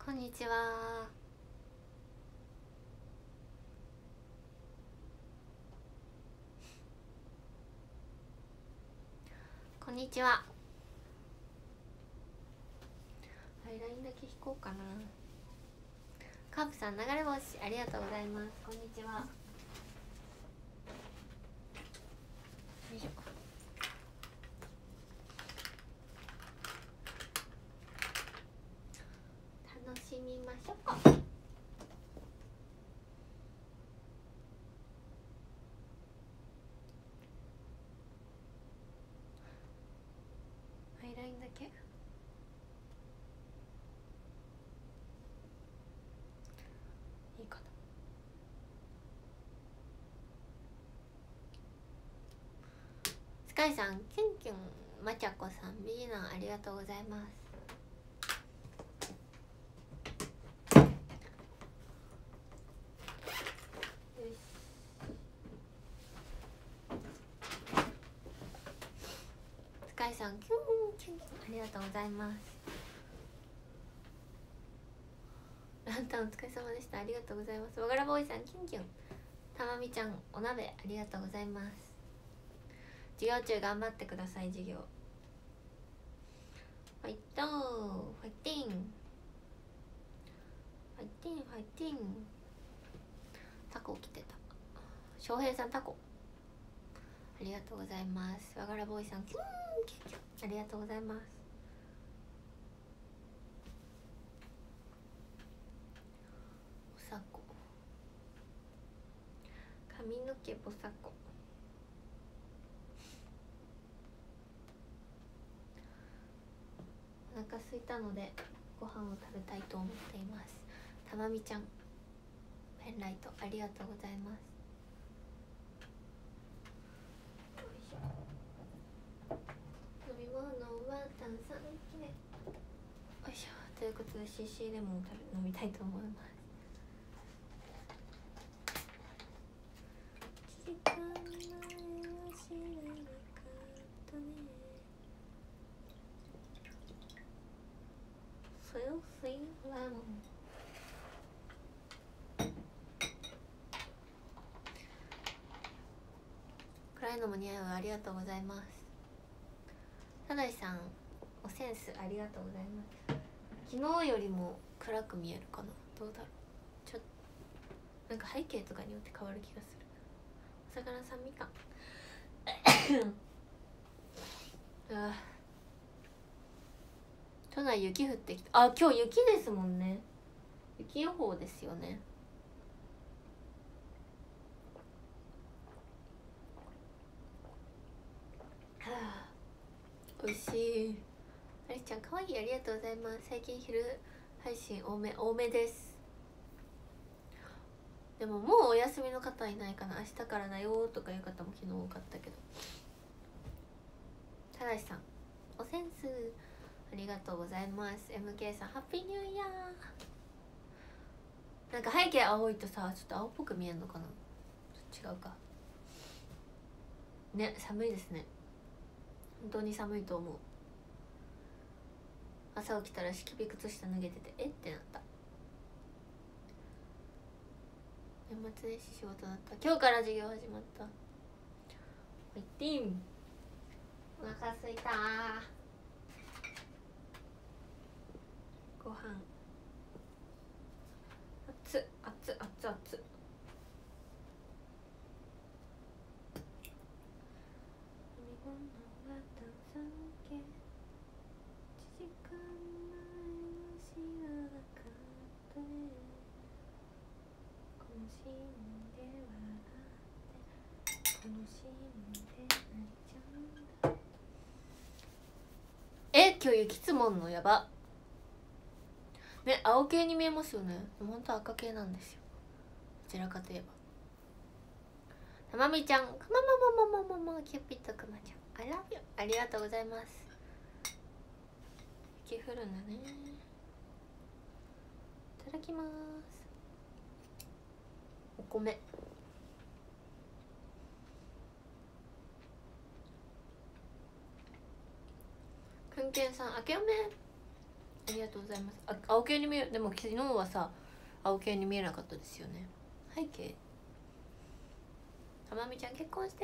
こんにちは。こんにちは。はい、LINE だけ引こうかな。カープさん、流れ星ありがとうございます。こんにちは。よいしょ。楽しみましょう。はい、LINE だけ。いいかな。スカイさん、キュンキュン、まちゃこさん、ビギナーありがとうございます。スカイさん、キュンキュンありがとうございます。ランタンお疲れ様でした。ありがとうございます。わがらボーイさん、キュンキュン。たまみちゃん、お鍋ありがとうございます。授業中頑張ってください。授業ファイトー、ファイティン、ファイティン、ファイティン。タコ来てた。翔平さん、タコありがとうございます。わがらボーイさん、キュンキュンキュンありがとうございます。おさこ、髪の毛ぼさこ。お腹空いたのでご飯を食べたいと思っています。たまみちゃん、ペンライトありがとうございます。飲み物は炭酸系。よいしょ。ということで CC レモンを飲みたいと思います。時間前は知らなかったね。スイスイレモン。暗いのも似合う。ありがとうございます。ただしさん、おセンスありがとうございます。昨日よりも暗く見えるかな。どうだろう。ちょっとなんか背景とかによって変わる気がする。お魚さん、みかんあ、都内雪降ってきた。あ、今日雪ですもんね。雪予報ですよね。はあ、おいしい。ありちゃんかわいい。ありがとうございます。最近昼配信多めです。でももうお休みの方いないかな。明日からだよとかいう方も昨日多かったけど。ただしさん、おセンスありがとうございます。 MK さん、ハッピーニューイヤー。なんか背景青いとさ、ちょっと青っぽく見えるのかな。違うかね。寒いですね。本当に寒いと思う。朝起きたら敷き靴下脱げてて、えってなった。年末年始仕事だった。今日から授業始まった。ファイティン。お腹すいた。ご飯熱っ熱っ熱っ熱っ。飲み物は炭酸系。1時間前は知らなかったね。楽しんで笑って楽しんで泣いちゃうんだ。今日雪積もんのやばね。青系に見えますよね。でも本当は赤系なんですよ。どちらかといえば。たまみちゃん、くままままままま、キューピッドくまちゃん、I love you。 ありがとうございます。雪降るんだね。いただきます。お米。くんけんさん、あけおめありがとうございます。青系に見える。でも昨日はさ青系に見えなかったですよね。背景たまみちゃん結婚して。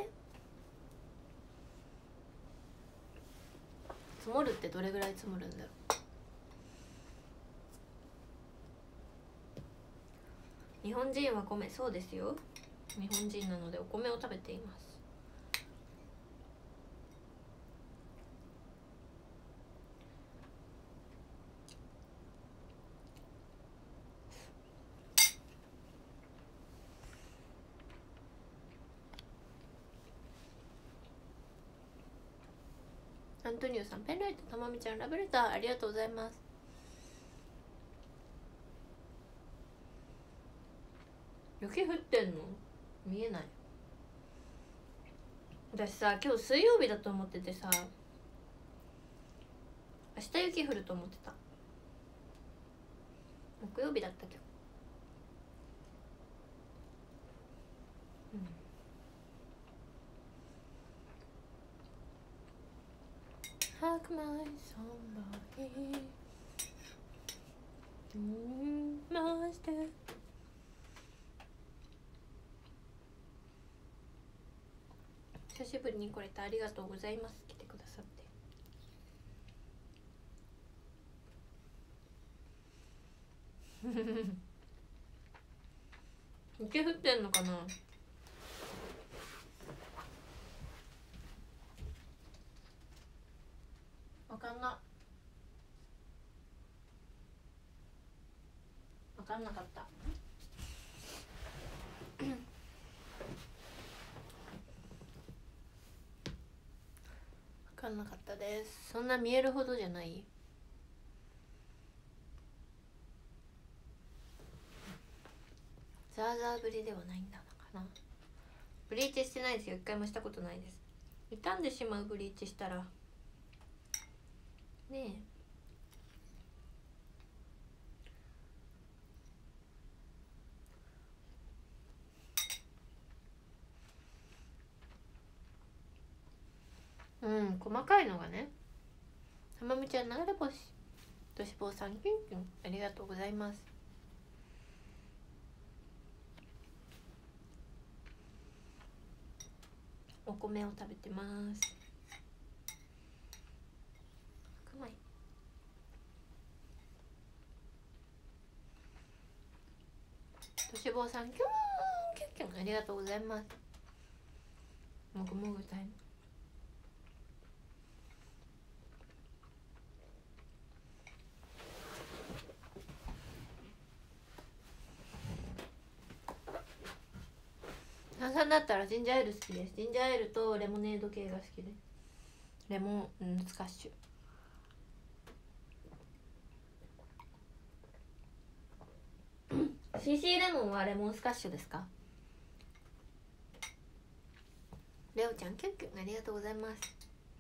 積もるってどれぐらい積もるんだろう。日本人は米、そうですよ、日本人なのでお米を食べています。アントニオさん、ペンライトたまみちゃんラブレターありがとうございます。雪降ってんの見えない。私さ今日水曜日だと思っててさ、明日雪降ると思ってた。木曜日だったけど、白米somebody まして。久しぶりに来れた、ありがとうございます。来てくださって雪降ってんのかな。わかんな、わかんなかった分かんなかったです。そんな見えるほどじゃない。ザーザーぶりではないんだかな。ブリーチしてないですよ、一回もしたことないです。傷んでしまうブリーチしたらねえ。細かいのがね。たまみちゃん流れ星としぼうさん、キュンキュンありがとうございます。お米を食べてます。白米としぼうさん、キュンキュンキュンありがとうございます。もぐもぐタイム。炭酸だったらジンジャーエール好きです。ジンジャーエールとレモネード系が好きです。レモンスカッシュ。CC レモンはレモンスカッシュですか。レオちゃんキュンキュンありがとうございます。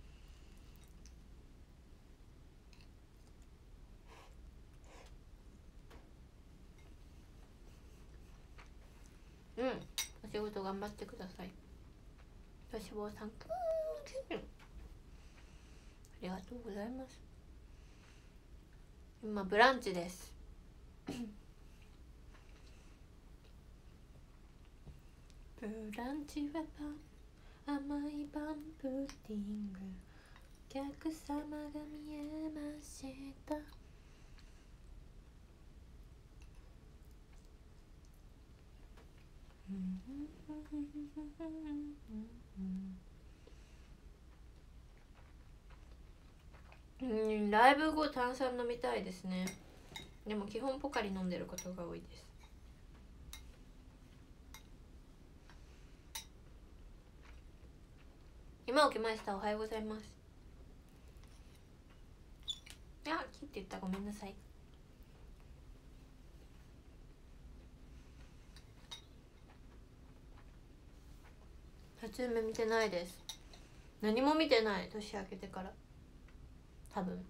お仕事頑張ってください。よしぼうさんキュンキュンありがとうございます。今ブランチですブランチは甘いパンプディング、お客様が見えました。ライブ後炭酸飲みたいですね。でも基本ポカリ飲んでることが多いです。今起きました。おはようございます。あ、キって言った、ごめんなさい。初夢見てないです。何も見てない、年明けてから多分。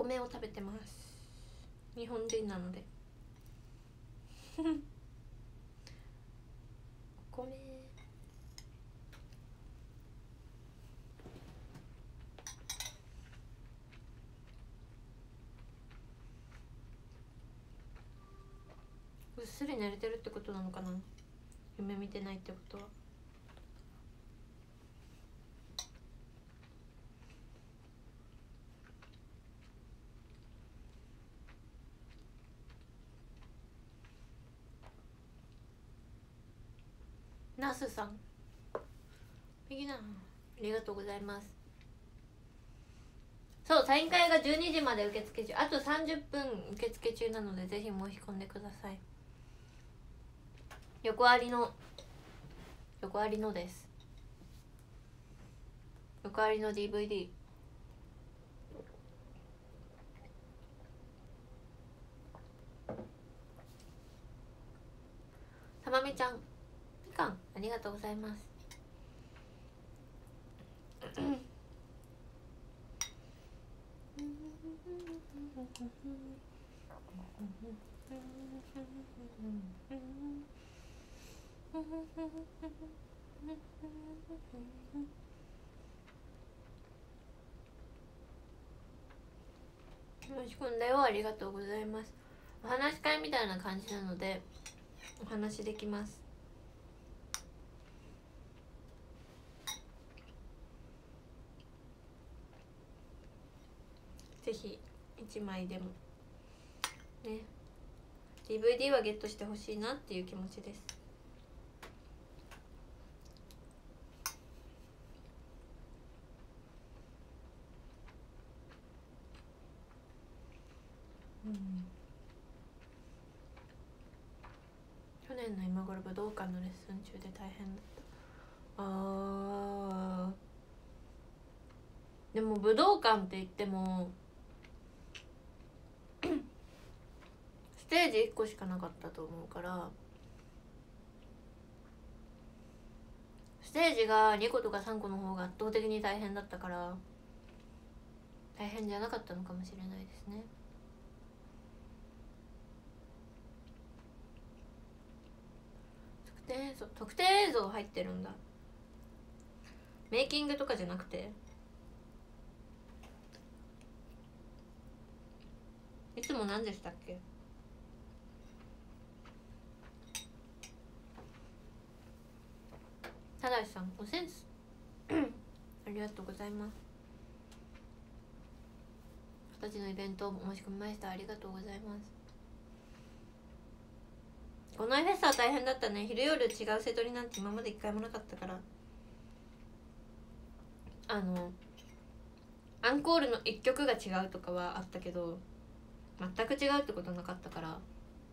米を食べてます。日本人なのでお米。ぐっすり寝れてるってことなのかな。夢見てないってことは。ナスさん、右な、ありがとうございます。そう、サイン会が12時まで受付中、あと30分受付中なので、ぜひ申し込んでください。横ありのです。横ありの DVD。たまみちゃん、みかん、ありがとうございます。申し込んだよ、ありがとうございます。お話し会みたいな感じなのでお話できます。ぜひ1枚でもね、 DVD はゲットしてほしいなっていう気持ちです。去年の今頃武道館のレッスン中で大変だった。でも武道館って言ってもステージ1個しかなかったと思うから、ステージが2個とか3個の方が圧倒的に大変だったから、大変じゃなかったのかもしれないですね。特典映像入ってるんだ。メイキングとかじゃなくて、いつも何でしたっけ。ただしさん、おセンスありがとうございます。20歳のイベント申し込みました。ありがとうございます。このフェスは大変だったね。昼夜違う瀬取りなんて今まで一回もなかったから、アンコールの1曲が違うとかはあったけど、全く違うってことなかったから。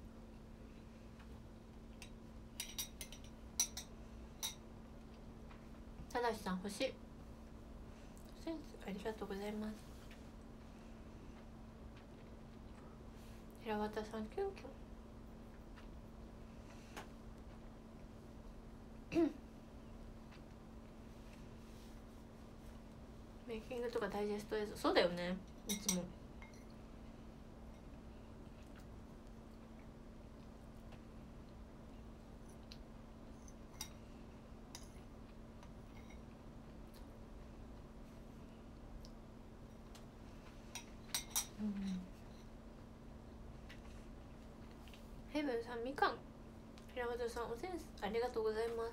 ただしさん、星センスありがとうございます。平綿さん、キュンキュンメイキングとかダイジェスト映像、そうだよね、いつも。ヘブンさん、みかん。平綿さん、おセンスありがとうございます。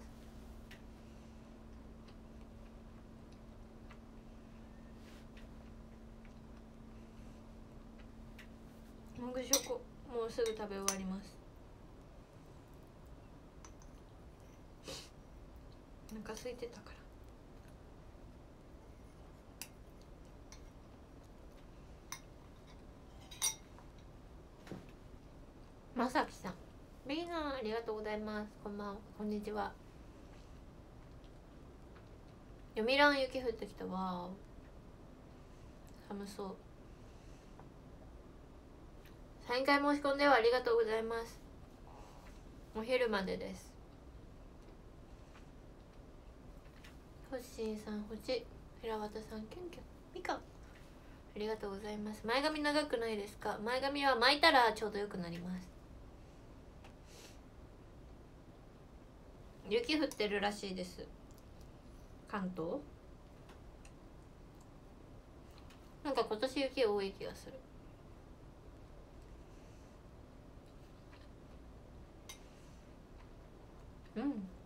もぐしょこ、もうすぐ食べ終わります。お腹空いてたから。まさきさん、ビーナーありがとうございます。こんばんは、こんにちは。読みらん雪降ってきたわ。寒そう。サイン会申し込んではありがとうございます。お昼までです。ホッシーさん、星、平綿さん、キュンキュン、みかん。 ありがとうございます。前髪長くないですか？前髪は巻いたらちょうどよくなります。雪降ってるらしいです、関東。なんか今年雪多い気がする。うん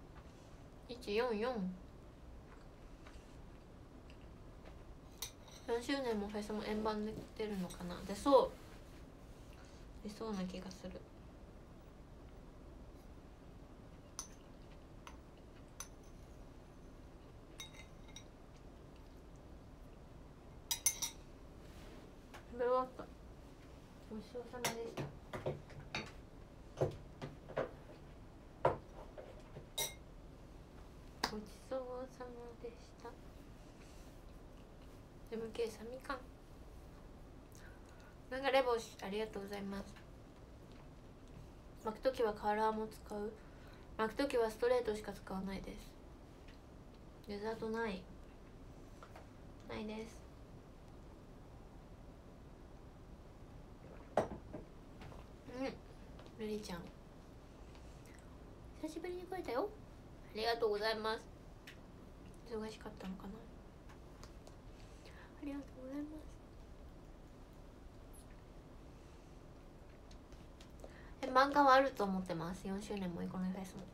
、144。4周年もフェスも円盤で出るのかな。出そう、出そうな気がする。食べ終わった。ごちそうさまでした。ごちそうさまでした。MK さみかん、流れ星ありがとうございます。巻くときはカラーも使う？巻くときはストレートしか使わないです。デザートないです。ルリちゃん久しぶりに来れたよ。ありがとうございます。忙しかったのかな。ありがとうございます。漫画はあると思ってます。4周年もイコネフェスも。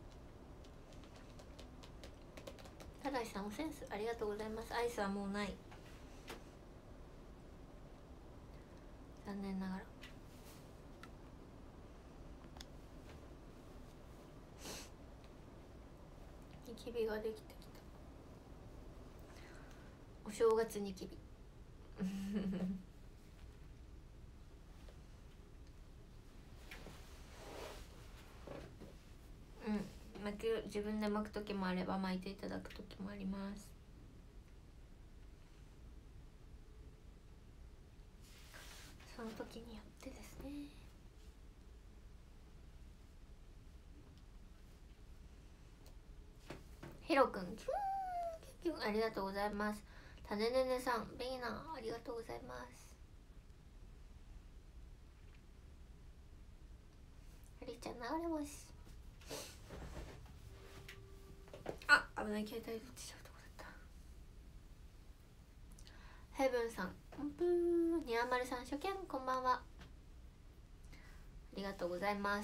ただしさんおセンスありがとうございます。アイスはもうない、残念ながら。ニキビができてきた。お正月ニキビ自分で巻く時もあれば巻いていただく時もあります。その時によってですね。ヒロくんキュンありがとうございます。タネネネさんベイナありがとうございます。りちゃん流れ星。あ、危ない、携帯落ちちゃうとこだった。ヘブンさんブー、ニャーマルさん初見こんばんは、ありがとうございます。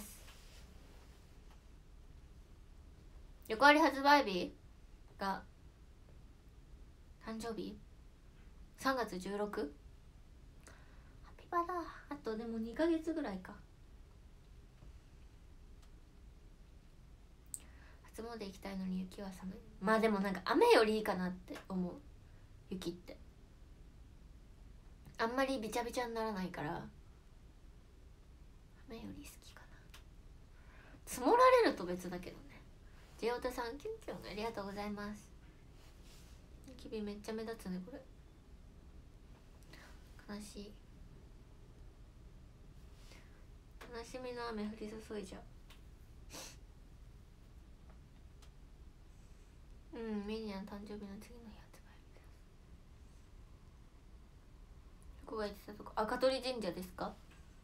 横割り発売日が誕生日3月 16？ ハピバだ。あとでも2ヶ月ぐらいか。初詣行きたいのに雪は寒い。まあでもなんか雨よりいいかなって思う。雪ってあんまりびちゃびちゃにならないから雨より好きかな。積もられると別だけどね。ジェオタさんキュンキュンありがとうございます。ニキビめっちゃ目立つねこれ。悲しい。悲しみの雨降り注いじゃう。ミニアン誕生日の次の日発売日です。ここが言ってたとこ赤鳥神社ですか。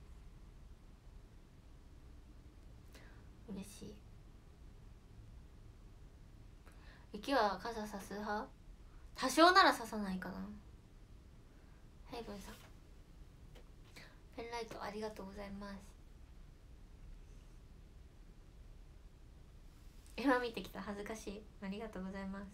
嬉しい。雪は傘さす派？多少ならささないかな。ヘイブンさんペンライトありがとうございます。今見てきた、恥ずかしい。ありがとうございます。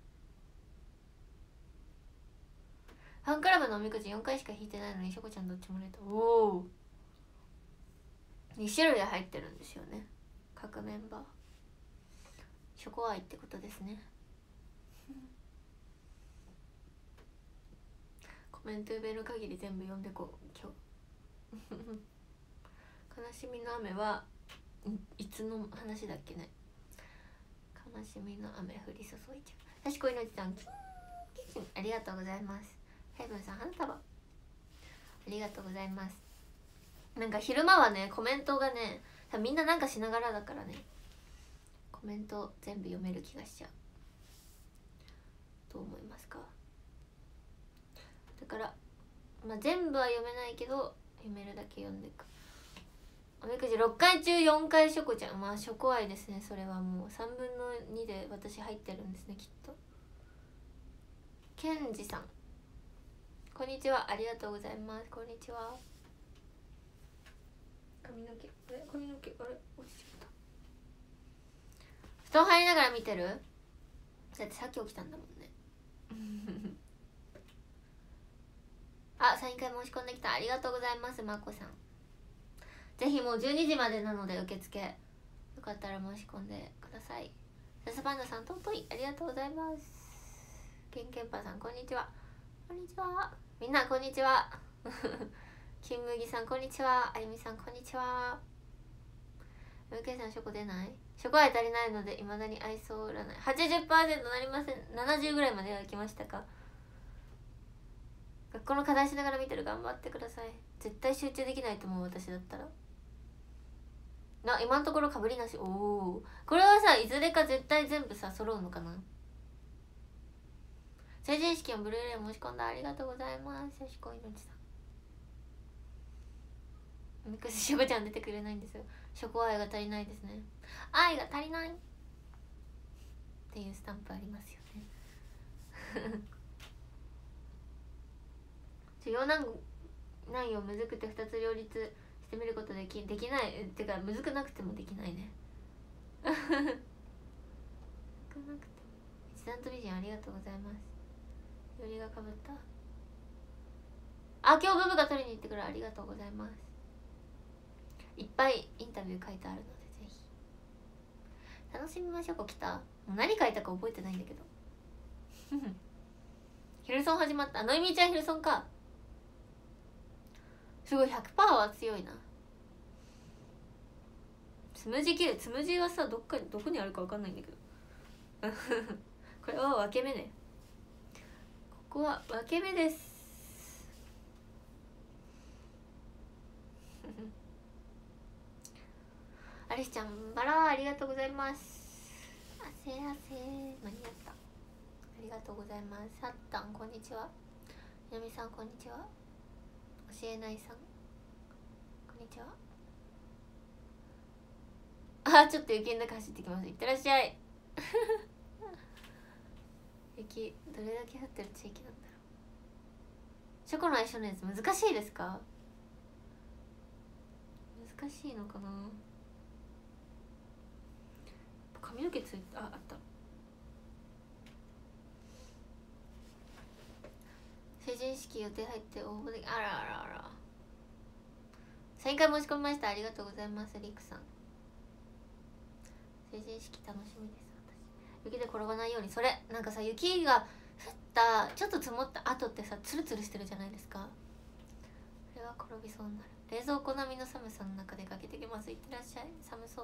ファンクラブのおみくじ4回しか引いてないのにしょこちゃんどっちもレート。おお、2種類入ってるんですよね、各メンバー。ショコアイってことですねコメント呼べる限り全部読んでこう今日悲しみの雨はいつの話だっけね。悲しみの雨降り注いじゃう。確かにのちさんありがとうございます。ヘイブンさん花束ありがとうございます。なんか昼間はねコメントがねみんななんかしながらだからねコメント全部読める気がしちゃう。どう思いますか。だからまあ全部は読めないけど読めるだけ読んでいく。おみくじ6回中4回しょこちゃん。まあしょこ愛ですね。それはもう3分の2で私入ってるんですねきっと。ケンジさんこんにちは、ありがとうございます。こんにちは。髪の毛あれ落ちちゃった。布団入りながら見てる？だってさっき起きたんだもんね。あ、サイン会申し込んできた。ありがとうございます、まこさん。ぜひもう12時までなので受付よかったら申し込んでください。ササパンダさん、尊いありがとうございます。ケンケンパさん、こんにちは。こんにちは。みんなこんにちは。金麦さんこんにちは。あゆみさんこんにちは。MK さん、ショコ出ない？ショコ愛足りないのでいまだに愛想占い 80% なりません。70ぐらいまでは来ましたか？学校の課題しながら見てる。頑張ってください。絶対集中できないと思う、私だったら。今のところかぶりなし。おお、これはさ、いずれか絶対全部さ揃うのかな。成人式のブルーレイ申し込んだ。ありがとうございます。よしこいのちさん。ミックスショコちゃん出てくれないんですよ。ショコ愛が足りないですね。愛が足りないっていうスタンプありますよね。授業内容むずくて2つ両立してみることできないってか、むずくなくてもできないね。むずくなくても。一段と美人ありがとうございます。よりがかぶった。あ、今日ブブが取りに行ってくる。ありがとうございます。いっぱいインタビュー書いてあるのでぜひ楽しみましょう。来た。もう何書いたか覚えてないんだけど。ヒルソン始まった。のいみちゃんヒルソンか。すごい 100% は強いな。つむじ切る。つむじはさ、どこにあるか分かんないんだけど。これは分け目ね。ここは分け目です。アリスちゃんバラありがとうございます。汗間に合った。ありがとうございます。さったんこんにちは。ひなみさんこんにちは。教えないさんこんにちは。あ、ちょっと雪の中走ってきます。いってらっしゃい。雪どれだけ降ってる地域なんだろう。ショコの相性のやつ難しいですか？難しいのかな。髪の毛ついてあった。成人式予定入って応募であらあらあら。サイン会申し込みました。ありがとうございます。リクさん成人式楽しみです。私雪で転ばないように。それなんかさ、雪が降ったちょっと積もった後ってさ、ツルツルしてるじゃないですか。これは転びそうになる。冷蔵庫並みの寒さの中でかけてきます。いってらっしゃい。寒そう。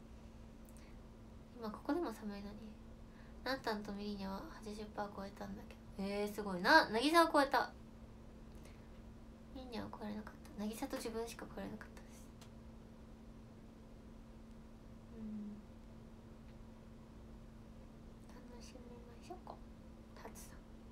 今ここでも寒いのに。ナンタンとミリーニャは 80% 超えたんだけど。すごいな。渚は超えた。ミリーニャは超えれなかった。渚と自分しか超えれなかったです。楽しみましょうか。タツさ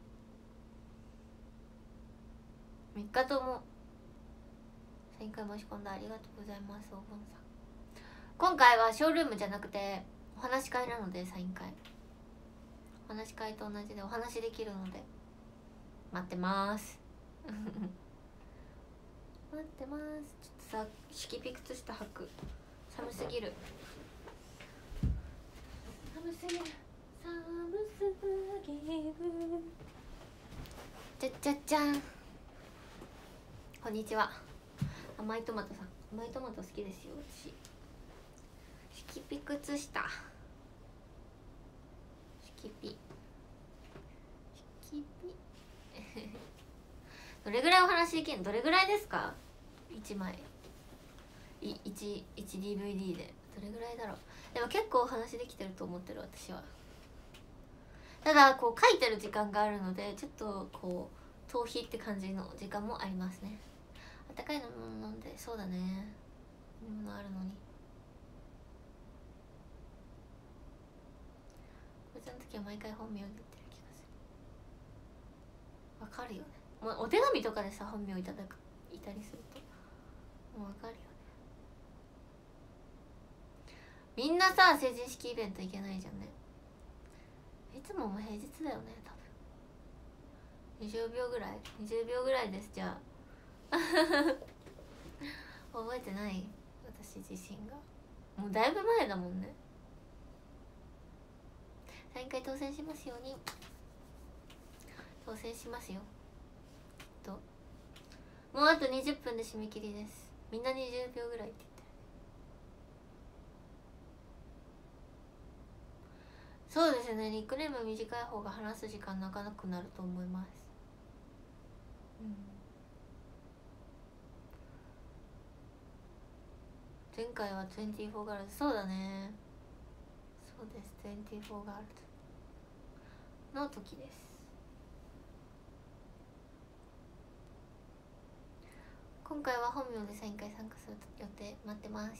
ん3日ともサイン会申し込んだ。ありがとうございます。お盆さん今回はショールームじゃなくてお話し会なので、サイン会お話し会と同じでお話できるので待ってます待ってます。ちょっとさ、敷ピクツ下履く。寒すぎる。寒すぎる。じゃじゃじゃん。こんにちは。甘いトマトさん。甘いトマト好きですよ私。敷ピクツ下。敷ピどれぐらいお話できるの？どれぐらいですか？1枚 1DVD でどれぐらいだろう。でも結構お話できてると思ってる私は。ただこう書いてる時間があるので、ちょっとこう逃避って感じの時間もありますね。あったかいのもの飲んで。そうだね、飲むのあるのに。こいつの時は毎回本名で言ってる気がする。わかるよね。 もうお手紙とかでさ本名いたりするともう分かるよね。みんなさ成人式イベント行けないじゃんね。いつもも平日だよね多分。20秒ぐらいです。じゃあ覚えてない？私自身がもうだいぶ前だもんね。サイン会当選しますように。当選しますよきっと。もうあと20分で締め切りです。みんな20秒ぐらいって言ってる。そうですね、ニックネーム短い方が話す時間長くなると思います。前回は24ガールズ。そうだね、そうです、24ガールズの時です。今回は本名でサイン会参加する予定。待ってます。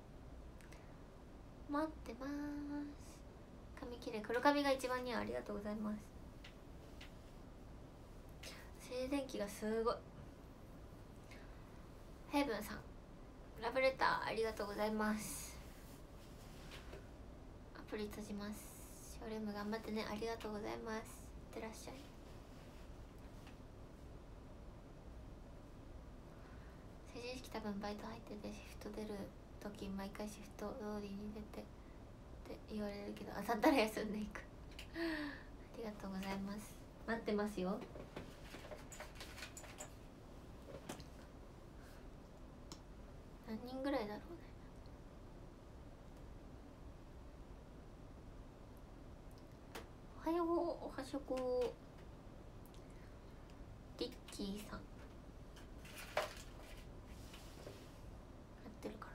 髪きれい。黒髪が一番似合う。ありがとうございます。静電気がすごい。ヘイブンさんラブレターありがとうございます。アプリ閉じます。ショールーム頑張ってね。ありがとうございます。いってらっしゃい。成人式多分バイト入っててシフト出る時毎回シフト通りに出てって言われるけど当たったら休んでいくありがとうございます。待ってますよ。何人ぐらいだろうね。おはよう。おはしょこ。リッキーさんやってるから。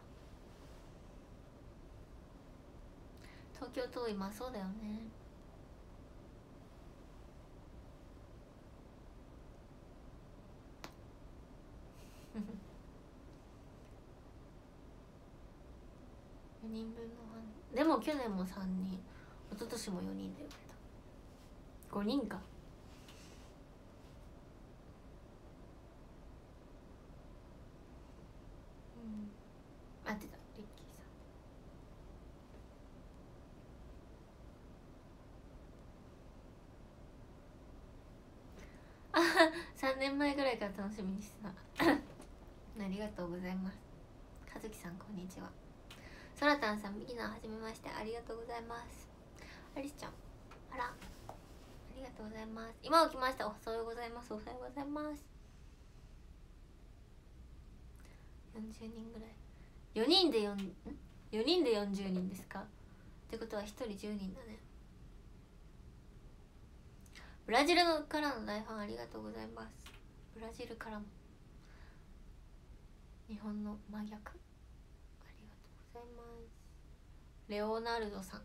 東京遠い。まあそうだよね。4人分の班でも去年も3人、一昨年も4人だよね。5人か。合ってた。リッキーさん。あ3年前ぐらいから楽しみにしてたありがとうございます。和樹さんこんにちは。ソラタンさんビギナーはじめまして。ありがとうございます。アリスちゃんあらありがとうございます。今起きました。おはようございます。おはようございます。40人ぐらい。4人で40人ですか。ってことは1人10人だね。ブラジルからの大ファンありがとうございます。ブラジルからも日本の真逆ありがとうございます。レオナルドさん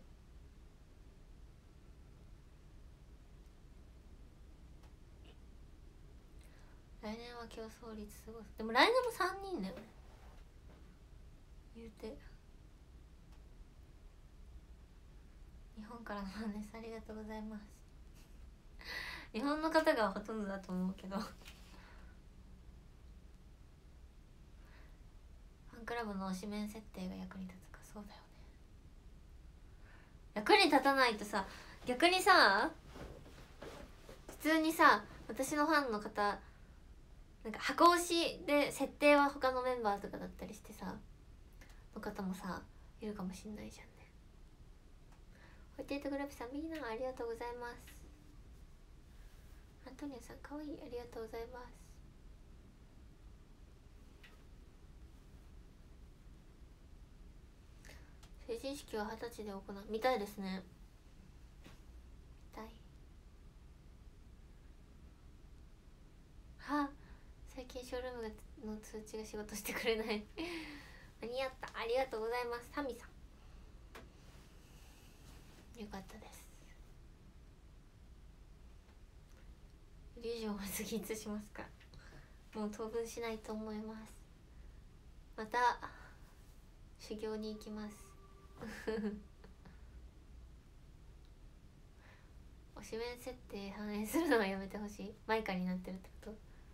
来年は競争率すごい。でも来年も3人だよね言うて。日本からのファンです。ありがとうございます。日本の方がほとんどだと思うけどファンクラブの推しメン設定が役に立つか。そうだよね。役に立たないとさ、逆にさ普通にさ私のファンの方なんか箱推しで設定は他のメンバーとかだったりしてさの方もさいるかもしんないじゃんね。ホイテイトグラピさんみんなありがとうございます。アントニオさんかわいい。ありがとうございます。成人式は20歳で行うみたいですね。見たい。はあ最近ショールームの通知が仕事してくれない間に合った。ありがとうございます。タミさんよかったです。イリュージョンを次いつしますか。もう当分しないと思います。また修行に行きます推しメン設定反映するのはやめてほしい。マイカになってるってこと？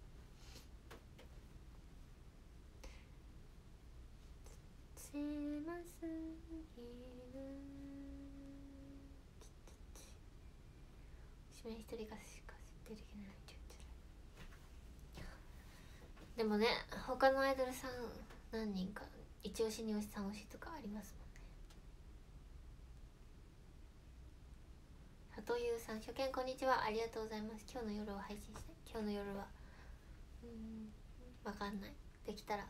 狭すぎる推しメン一人がしか設定できない。でもね、他のアイドルさん何人か一押し二押し三押しとかありますもんね。里優さん、初見こんにちは、ありがとうございます。今日の夜を配信して、今日の夜はわかんない。できたら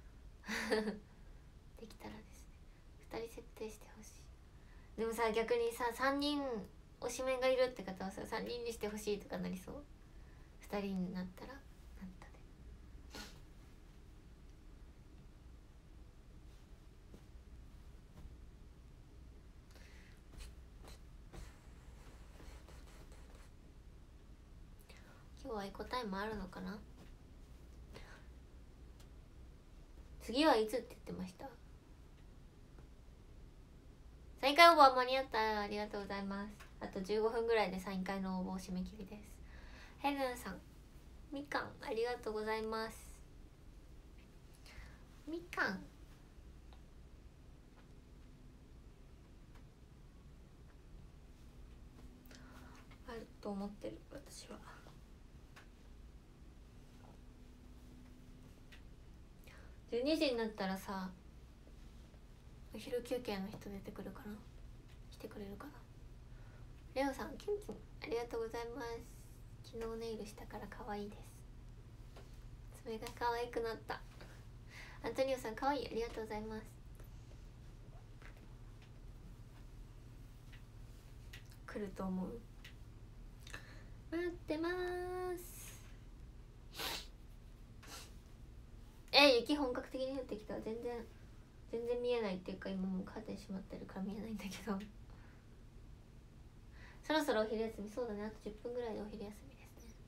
できたらですね、2人設定してほしい。でもさ、逆にさ、3人推しメンがいるって方はさ、3人にしてほしいとかなりそう。2人になったらなったで。今日はエコタイムあるのかな。次はいつって言ってました。サイン会応募は間に合った。ありがとうございます。あと15分ぐらいでサイン会の応募締め切りです。ヘルンさん、みかんありがとうございます。みかんあると思ってる私は。12時になったらさ、お昼休憩の人出てくるかな、来てくれるかな。レオさん、キュンキュンありがとうございます。昨日ネイルしたから可愛いです。爪が可愛くなった。アントニオさん、可愛い、ありがとうございます。来ると思う。待ってます。雪本格的に降ってきた。全然見えないっていうか、今もうカーテン閉まってるから見えないんだけどそろそろお昼休み。そうだね、あと10分ぐらいでお昼休みですね。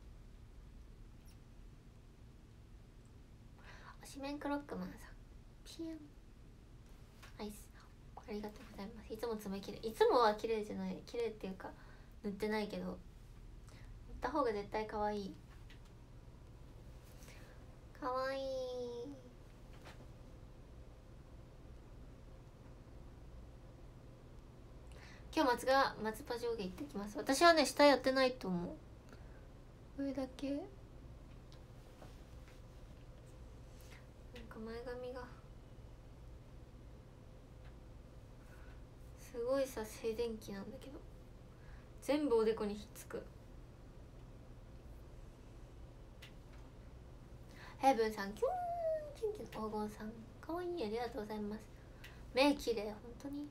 推しメンクロックマンさん、ピアンアイスありがとうございます。いつも爪切れ、いつもは綺麗じゃない、綺麗っていうか塗ってないけど、塗った方が絶対可愛い。可愛い。今日松葉上下行ってきます。私はね、下やってないと思う。上だけなんか前髪がすごいさ、静電気なんだけど全部おでこにひっつく。ヘブンさん、キューンキュンキュン。黄金さん、かわいい、ありがとうございます。目綺麗、本当に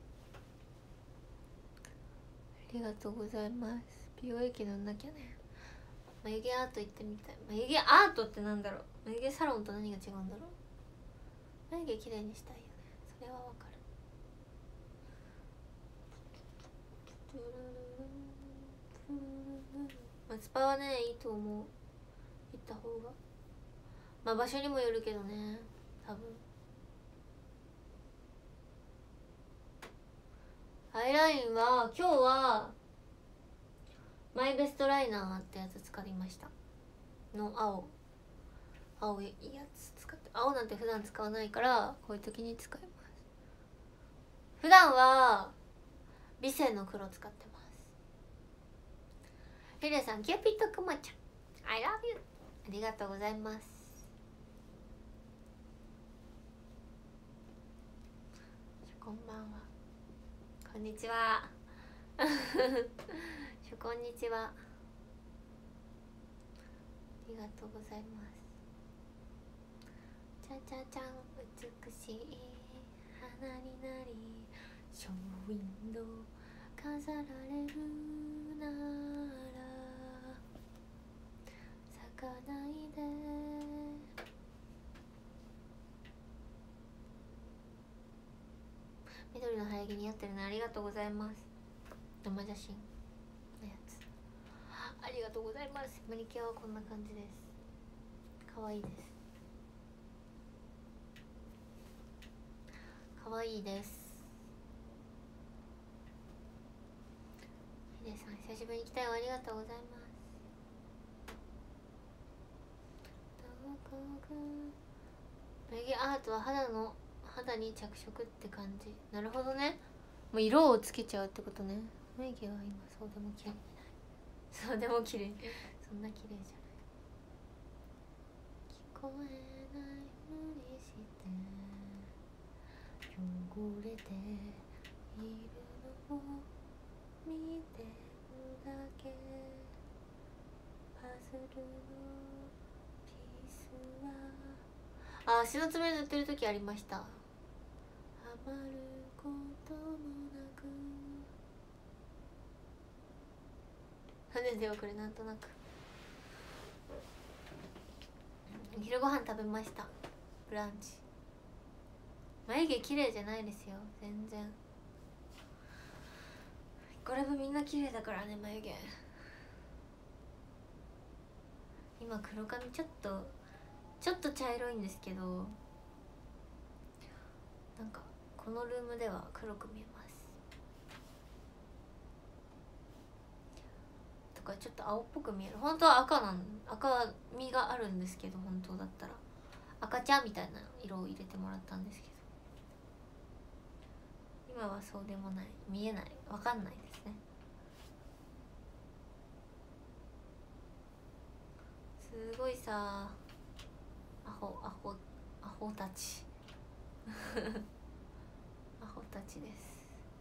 ありがとうございます。美容液塗んなきゃね。眉毛アート行ってみたい。眉毛アートってなんだろう。眉毛サロンと何が違うんだろう。眉毛綺麗にしたいよね、それはわかる。スパはね、いいと思う、行った方が。まあ場所にもよるけどね、多分。アイラインは今日はマイベストライナーってやつ使いましたの。青いやつ使って、青なんて普段使わないからこういう時に使います。普段は美声の黒使ってます。ヒデさん、キューピッドクマちゃん I love you ありがとうございます。こんばんは、こんにちはこんにちは、ありがとうございます。ちゃちゃちゃん、美しい花になりショーウィンドウ飾られるなら咲かないで。緑の生え毛似合ってるね、ありがとうございます。生写真のやつありがとうございます。マニキュアはこんな感じです。かわいいです、かわいいです。ヒデさん、久ししぶりに来たよ。ありがとうございます。眉毛アートは肌に着色って感じ。なるほどね。もう色をつけちゃうってことね。眉毛は今そうでも綺麗にない。そうでも綺麗。そんな綺麗じゃない。聞こえないふりして汚れているのを見てるだけ。パズルのピースは足の爪塗ってる時ありました。はまることもなく。なんでよこれなんとなく。昼ご飯食べました。ブランチ。眉毛綺麗じゃないですよ全然。これもみんな綺麗だからね眉毛。今黒髪ちょっと茶色いんですけど、なんかこのルームでは黒く見えます。とかちょっと青っぽく見える。本当は赤みがあるんですけど、本当だったら赤茶みたいな色を入れてもらったんですけど、今はそうでもない、見えない、わかんないですね。すごいさ、アホたちアホたちです。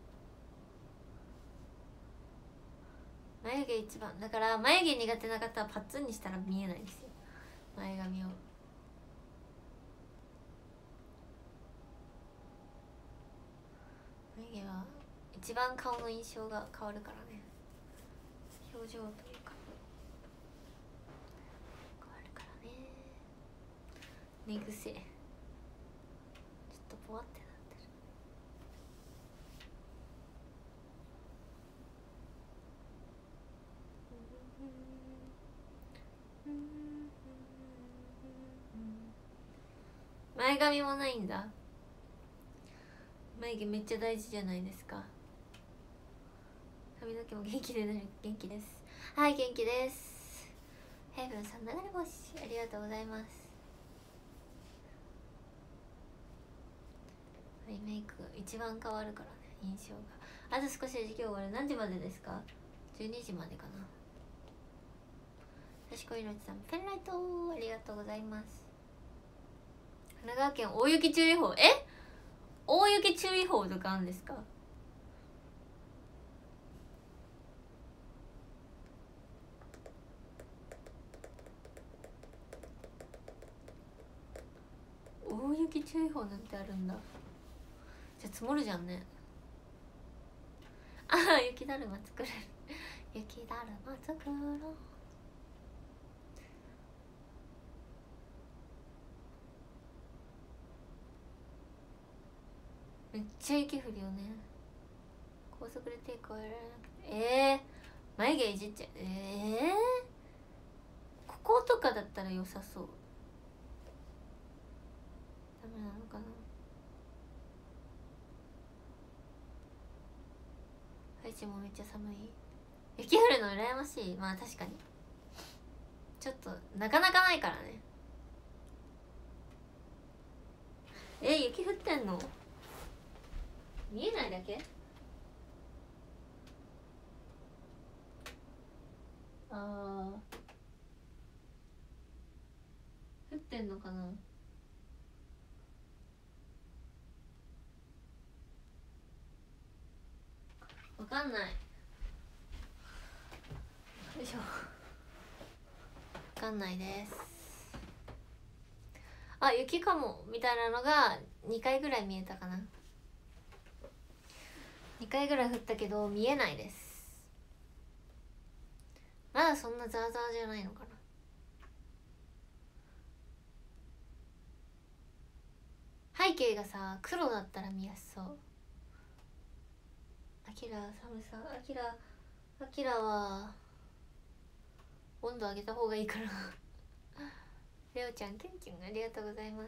眉毛一番だから、眉毛苦手な方はパッツンにしたら見えないですよ、前髪を。眉毛は一番顔の印象が変わるからね。表情というか変わるからね。寝癖ちょっとぽわってなってる。前髪もないんだ。眉毛めっちゃ大事じゃないですか。髪の毛も元気でなる。元気です。はい、元気です。ヘイブンさん、流れ星ありがとうございます。リメイク一番変わるからね、印象が。あと少しで授業終わる。何時までですか？12時までかな。よしこいのちさん、ペンライトありがとうございます。神奈川県大雪注意報。大雪注意報とかあるんですか？大雪注意報なんてあるんだ。じゃあ積もるじゃんね。ああ、雪だるま作れる雪だるま作ろう。めっちゃ雪降るよね。高速で手加えられなくて。眉毛いじっちゃう。こことかだったら良さそう。ダメなのかな。愛知もめっちゃ寒い。雪降るの羨ましい。まあ確かにちょっとなかなかないからね。雪降ってんの見えないだけ？降ってんのかな。わかんない。よいしょ。わかんないです。雪かもみたいなのが2回ぐらい見えたかな。2回ぐらい降ったけど見えないです。まだそんなザーザーじゃないのかな。背景がさ黒だったら見やすそう。アキラ寒さ、アキラは温度上げた方がいいからレオちゃんキュンキュンありがとうございます。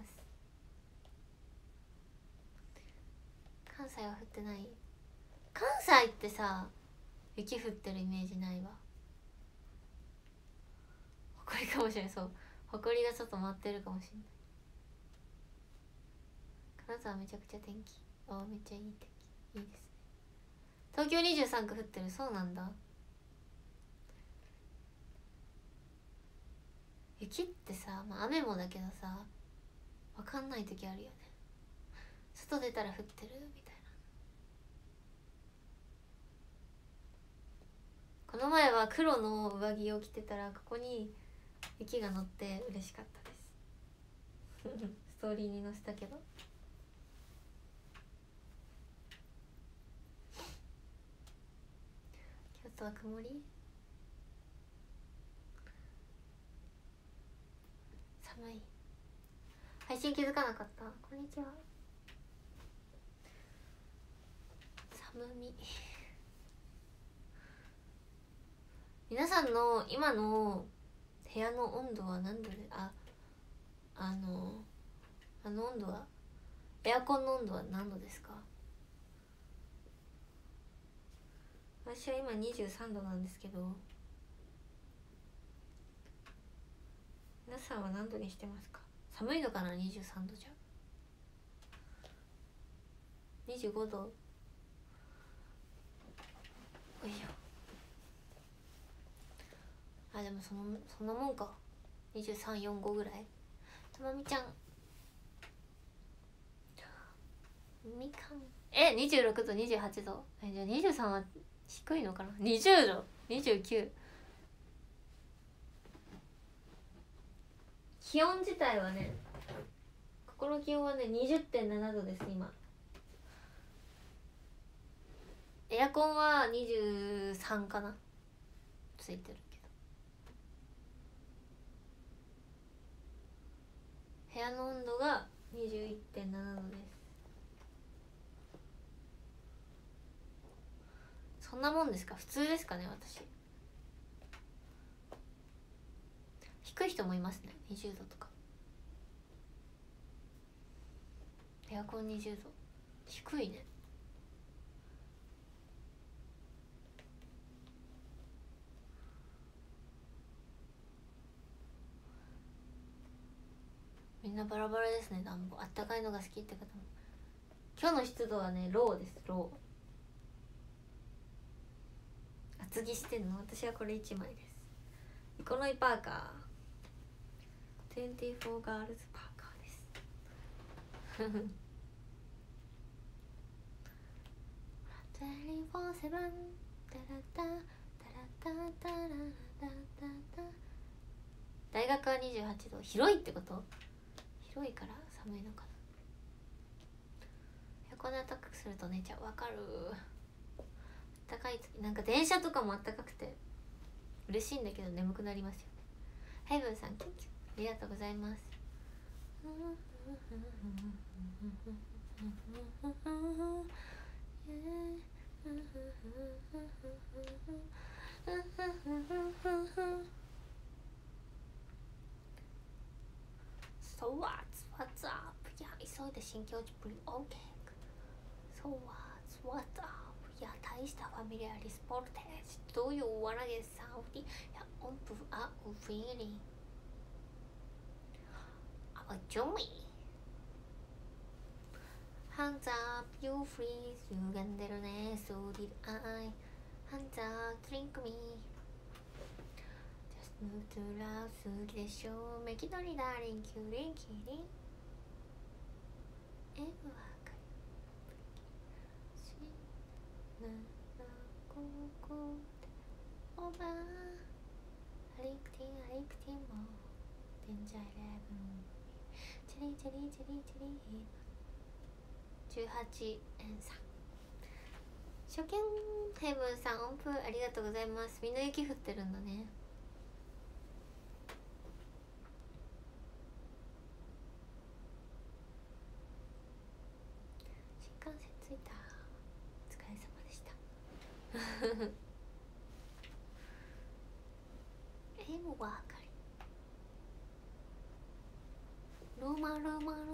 関西は降ってない。関西ってさ雪降ってるイメージないわ。ほこりかもしれない。そう、ほこりがちょっと舞ってるかもしれない。金沢めちゃくちゃ天気、あめっちゃいい天気、いいですね。東京23区降ってる。そうなんだ。雪ってさ、まあ、雨もだけどさ、分かんない時あるよね。外出たら降ってるみたいな。この前は黒の上着を着てたらここに雪が乗って嬉しかったですストーリーに載せたけど。京都は曇り、寒い。配信気づかなかった。こんにちは。寒み。皆さんの今の部屋の温度は何度で、あの温度は、エアコンの温度は何度ですか？私は今23度なんですけど、皆さんは何度にしてますか？寒いのかな？ 23 度じゃ。25度。よいしょ。あ、でもそんなもんか。23、4、5ぐらい。ともみちゃん、みかん、26度、28度。じゃあ23は低いのかな。20度、29。気温自体はね、ここの気温はね 20.7 度です今。エアコンは23かな、ついてるけど。部屋の温度が 21.7 度です。そんなもんですか？普通ですかね。私低い人もいますね。20度とか。エアコン20度低いね。みんなバラバラですね。暖房あったかいのが好きって方も。今日の湿度はねローです。ロー。厚着してんの？私はこれ1枚です。ニコノイパーカー、24ガールズパーカーです24/7大学は28度。広いってこと？広いから寒いのかな。エアコンで暖かくすると寝ちゃう。わかる。暖かい時なんか電車とかも暖かくて嬉しいんだけど眠くなりますよね。ヘイブンさん、キュンキュンありがとうございます。So what's up? いや、急いで新境地プリ OK。 So what's up? いや、大したファミリアリスポルテージ。どういうわらげサウディ。いや、音符あうフィーリン。あ、ジョミー。Hands up, you freeze. 歪んでるね。So did I. Hands up, drink me. Just move to love. 好きでしょ。メキドリダーリン、キュリン、キリン。わかる。ここでオーバー。アリクティン、アリクティンも。デンジャーレブン。チリチリチリチリ。18円さん。初見ヘイブンさん、音符ありがとうございます。みんな雪降ってるんだね。新幹線着いた。お疲れ様でしたわかり。ローマローマローマ。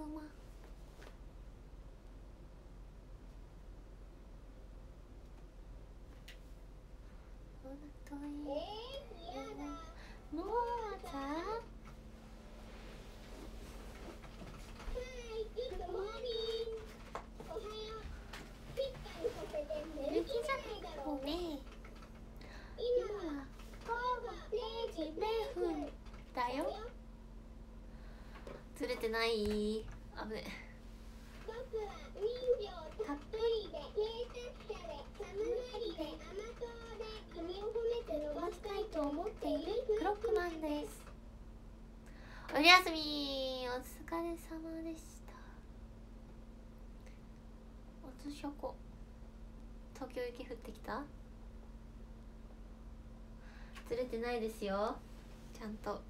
といいもうさ雪じゃないもうね今は午後0時0分だよ。ずれてない。あぶね。僕は人情たっぷりで警察車で寒がりで甘党で君を褒めて伸ばしたいと思っているクロックマンです。おやすみ。お疲れ様でした。おつしょこ。東京雪降ってきた？ずれてないですよ。ちゃんと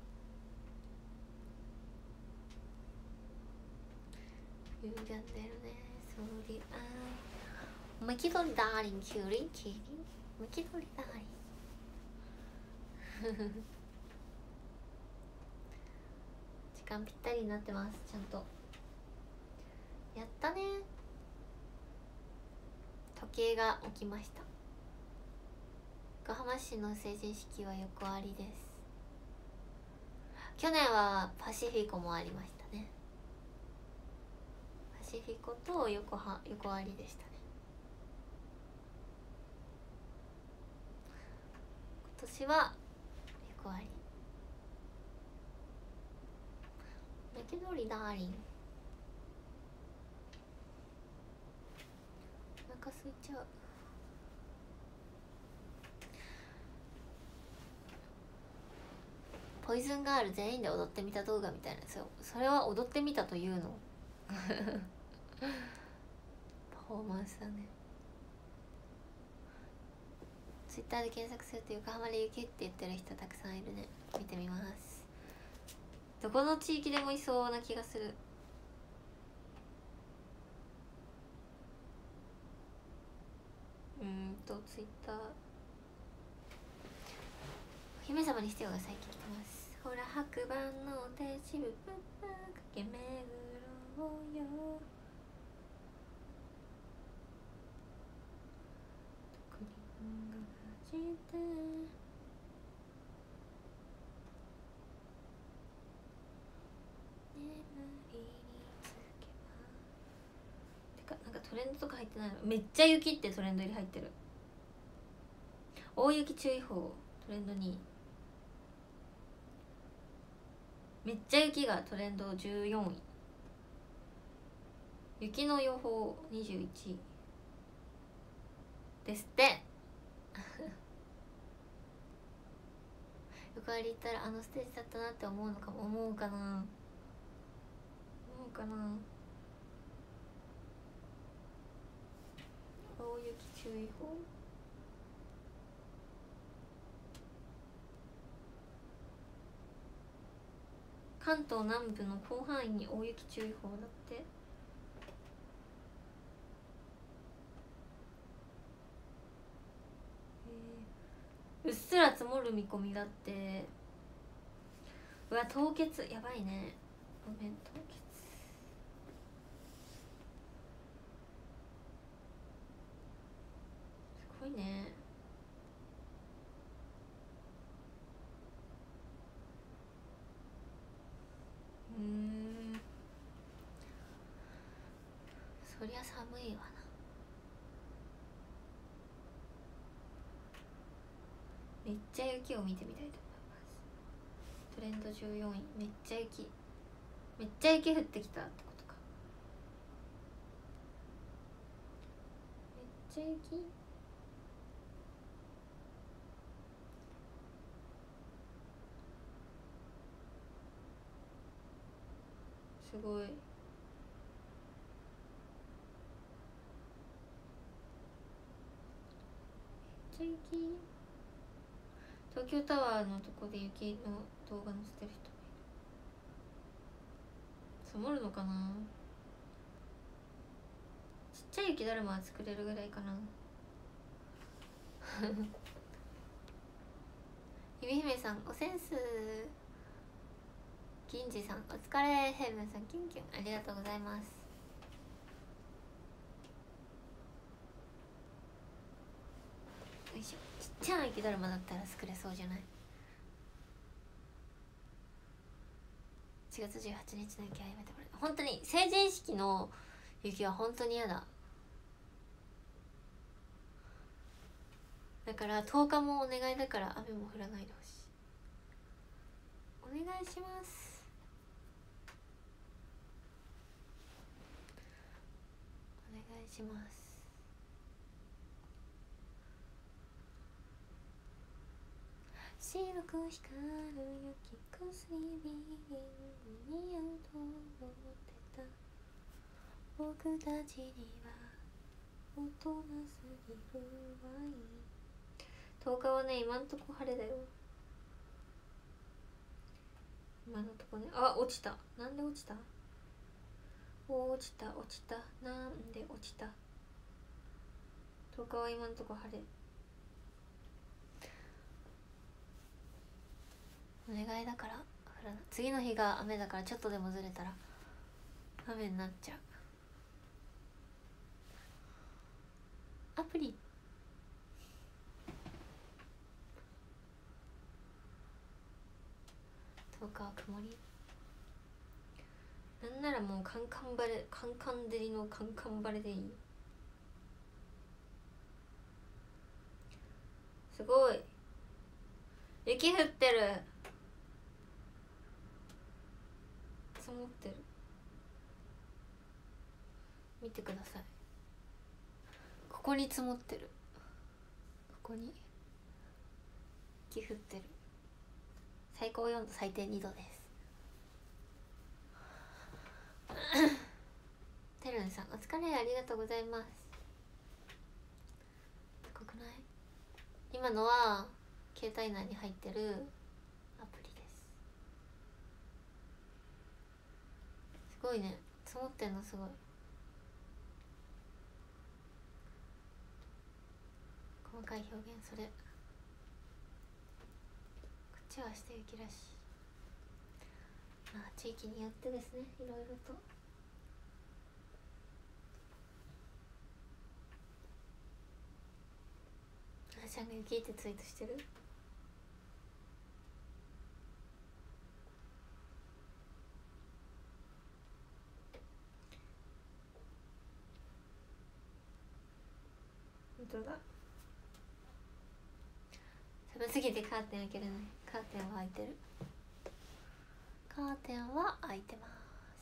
ゆうぎゃんでるね。そりあいむきどりダーリンキュリンキリンむきどりダーリン時間ぴったりになってます。ちゃんとやったね。時計が起きました。横浜市の成人式は横ありです。去年はパシフィコもありましたね。パシフィコと横ありでしたね。今年は横あり。めきどりダーリン。お腹空いちゃう。ポイズンガール全員で踊ってみた動画みたいなやつよ。それは踊ってみたというのパフォーマンスだね。ツイッターで検索すると横浜で雪って言ってる人たくさんいるね。見てみます。どこの地域でもいそうな気がする。ツイッターお姫様にしてよが最近来てます。ほら白板の手しぶぷっぷ駆け巡ろうよ。特にが恥じて眠りにつけば。てかなんかトレンドとか入ってないの。めっちゃ雪ってトレンドに入ってる。大雪注意報トレンド2位。めっちゃ雪がトレンド14位。雪の予報21位ですって横あり行ったらあのステージだったなって思うのかも。思うかな。大雪注意報。関東南部の広範囲に大雪注意報だって。うっすら積もる見込みだって。うわ凍結やばいね。ごめん凍結。すごいね。そりゃ寒いわな。めっちゃ雪を見てみたいと思います。トレンド14位。めっちゃ雪。めっちゃ雪降ってきたってことか。めっちゃ雪。すごい。東京タワーのとこで雪の動画載せてる人もいる。積もるのかな。ちっちゃい雪だるまは作れるぐらいかなゆみひめさんおセンス。銀次さんお疲れ。ヘイブンさんキュンキュンありがとうございます。よいしょ。 ちゃ雪だるまだったら作れそうじゃない？4月18日の雪はやめてもらえ。本当に成人式の雪は本当に嫌だ。だから10日もお願いだから、雨も降らないでほしい。お願いします。お願いします。白く光る雪かすりビーに似合うと思ってた。僕たちには大人すぎるワイン。10日はね、今んとこ晴れだよ。今のとこね。あ、落ちた。なんで落ちた？落ちた落ちた。なんで落ちた？10日は今んとこ晴れ。お願いだから降らない。次の日が雨だから、ちょっとでもずれたら雨になっちゃう。アプリ10日は曇り。なんならもうカンカン照りのカンカン晴れでいい。すごい雪降ってる。積もってる。見てください。ここに積もってる。ここに雪降ってる。最高4度、最低2度です。てるんさん、お疲れ、ありがとうございます。すごくない？今のは携帯内に入ってるアプリです。すごいね、積もってんのすごい。細かい表現、それこっちは明日雪らしい。まあ地域によってですね、いろいろと。あーちゃんが雪ってツイートしてる。本当だ。寒すぎてカーテン開けれない。カーテンは開いてる。カーテンは開いてます。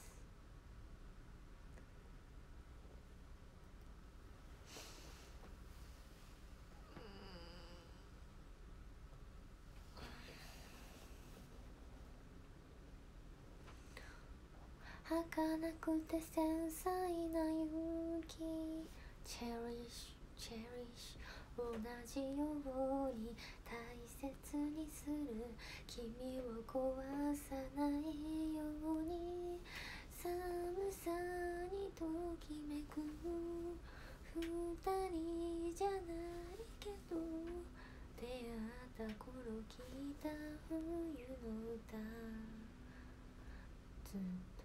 儚くて繊細な勇気、チェリッシュチェリッシュ、同じように大切にする。君を壊さないように、寒さにときめく二人じゃないけど、出会った頃聞いた冬の歌、ずっと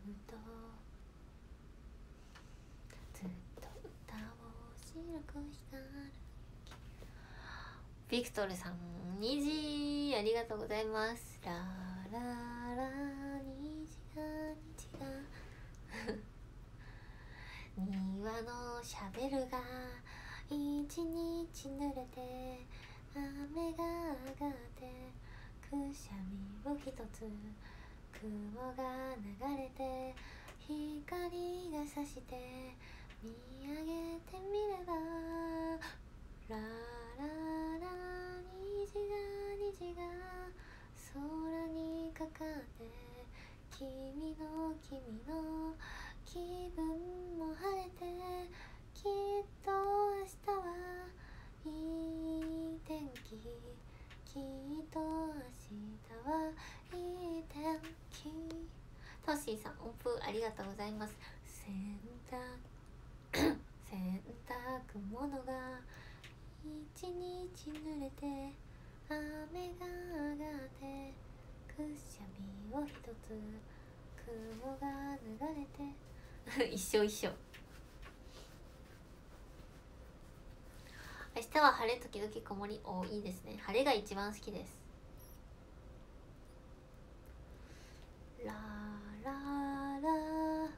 ずっと歌を白く光る。ビクトルさん、虹ありがとうございます。ラララ虹が虹が庭のシャベルが一日濡れて、雨が上がってくしゃみを一つ、雲が流れて光が差して、見上げてみれば、ラララ虹が虹が空にかかって、君の気分も晴れて、きっと明日はいい天気、きっと明日はいい天気。トッシーさん、音符ありがとうございます。洗濯物が一日濡れて、雨が上がってくしゃみを一つ、雲が流れて一緒一緒。明日日は晴れ時々曇り。お、いいですね。晴れが一番好きです。ラララ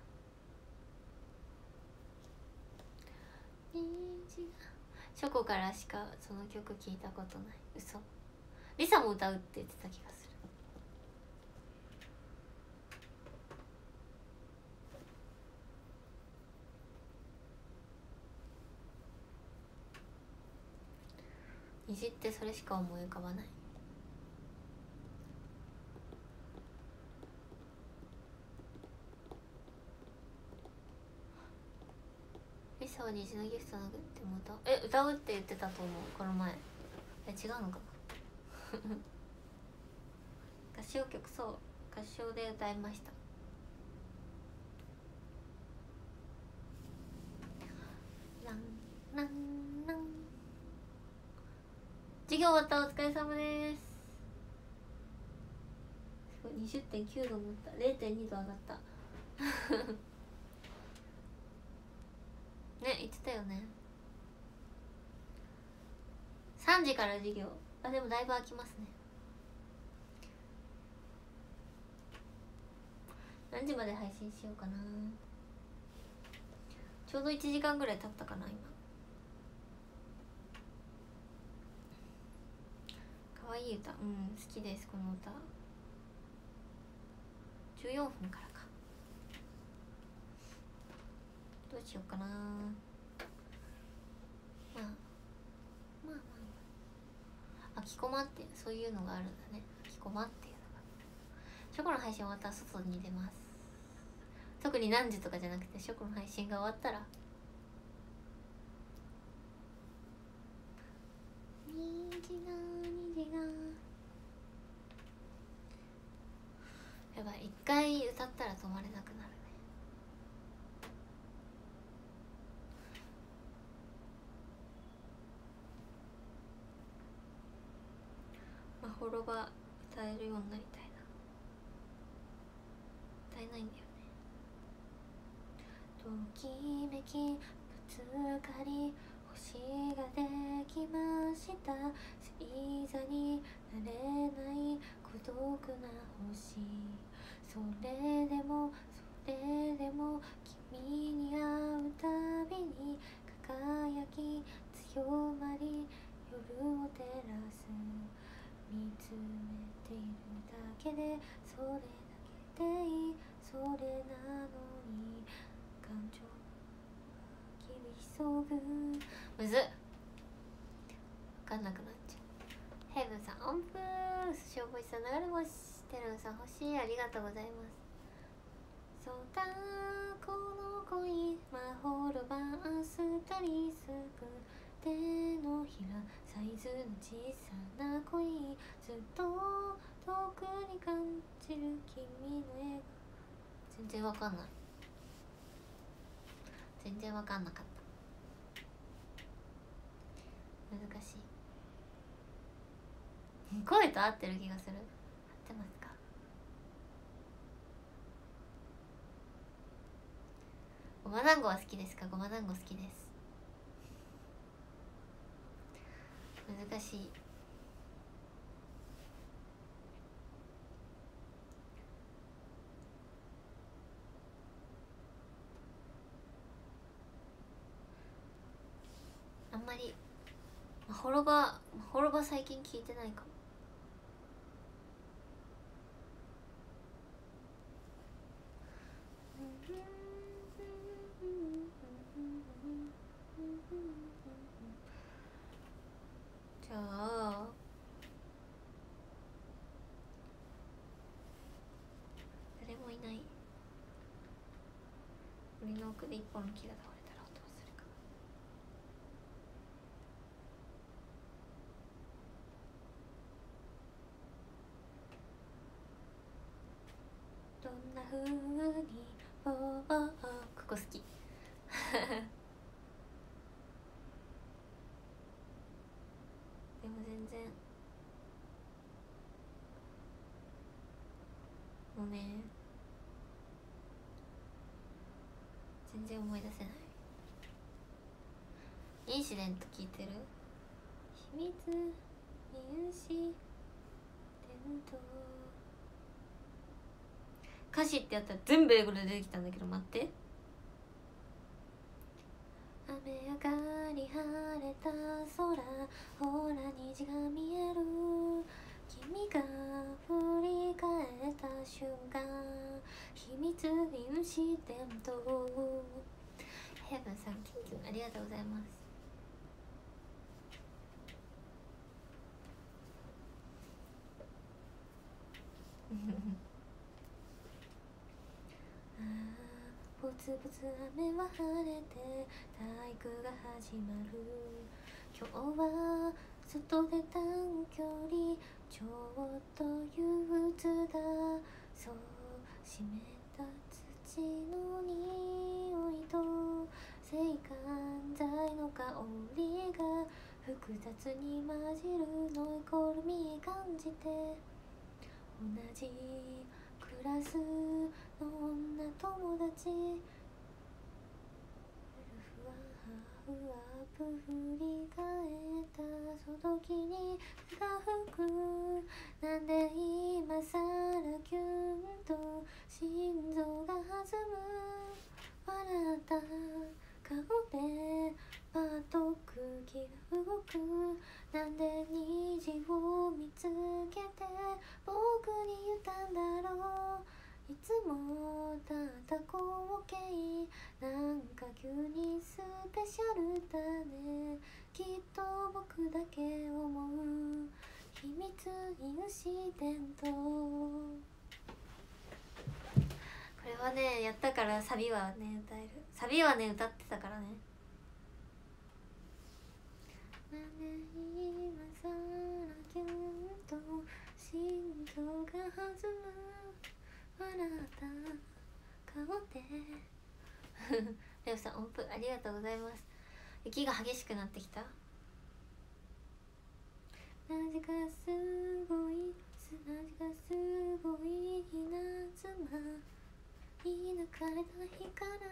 初子からしかその曲聞いたことない。嘘。リサも歌うって言ってた気がする。虹ってそれしか思い浮かばない。リサは虹のギフトなくっても歌うって言ってたと思う、この前。違うのかな合唱曲、そう、合唱で歌いました。ランランラン。授業終わった、お疲れ様です。すごい、20.9 度になった。 0.2 度上がったね、言ってたよね。3時から授業。あ、でもだいぶ空きますね。何時まで配信しようかな。ちょうど1時間ぐらい経ったかな今。可愛い歌、うん、好きですこの歌。14分からか。どうしようかな。あきこまってそういうのがあるんだね。あきこまっていうのが。初コの配信終わったら外に出ます。特に何時とかじゃなくて、初コの配信が終わったら虹が虹が。やばい、一回歌ったら止まれなくなるね。まほろば歌えるようになりたいな。歌えないんだよね。ときめきぶつかり星ができました。星座になれない孤独な星。それでも君に会うたびに輝き強まり夜を照らす。見つめているだけでそれだけでいい。それなのに感情が切り急ぐ。むずっ、分かんなくなっちゃう。ヘイブンさん音符、しょうぼいさん流れ星、テルンさん星ありがとうございます。そうだこの恋まほろばすたりすく手のひらサイズの小さな恋。ずっと遠くに感じる君の笑顔。全然わかんない。全然わかんなかった。難しい。声と合ってる気がする。合ってますか。ごま団子は好きですか。ごま団子好きです。難しい。あんまりまほろば最近聞いてないかも。じゃあ誰もいない森の奥で一本の木が倒れたら音はするか。どんな風にここ好きでも全然もうね、全然思い出せない。インシデント聞いてる。 秘密見失ってると歌詞ってやったら全部英語で出てきたんだけど、待って。雨上がり晴れた空、ほら虹が見える。君が振り返った瞬間、秘密インシデント。ヘブンさん、キュンキュンありがとうございます。ポツポツ雨は晴れて体育が始まる。今日は外で短距離、ちょっと憂鬱だ。そう湿った土の匂いと制汗剤の香りが複雑に混じるノイコルミ感じて、同じクラスの女友達、ふわふわ振り返ったその時にが吹く。なんで今さらキュンと心臓が弾む。笑った顔でパッと空気が動く。なんで虹を見つけて僕に言ったんだろう。いつもだった光景、なんか急にスペシャルだね。きっと僕だけ思う秘密インシデント。これはねやったからサビはね歌える。サビはね歌ってたからね。なんで今さらキュンと心臓が弾む。笑った顔でレオさん音符ありがとうございます。雪が激しくなってきた。なぜかすごい稲妻、抱かれた日から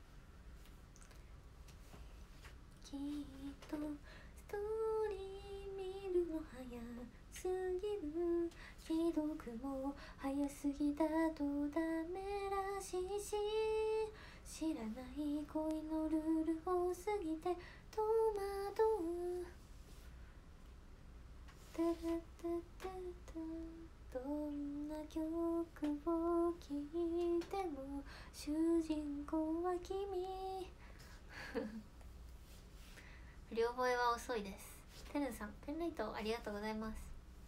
きっとストーリー見るの早すぎる。既読も早すぎだとダメらしいし、知らない恋のルール多すぎて戸惑う。タラタタタ、どんな曲を聴いても主人公は君振り覚えは遅いです。テルンさんペンライトありがとうございます。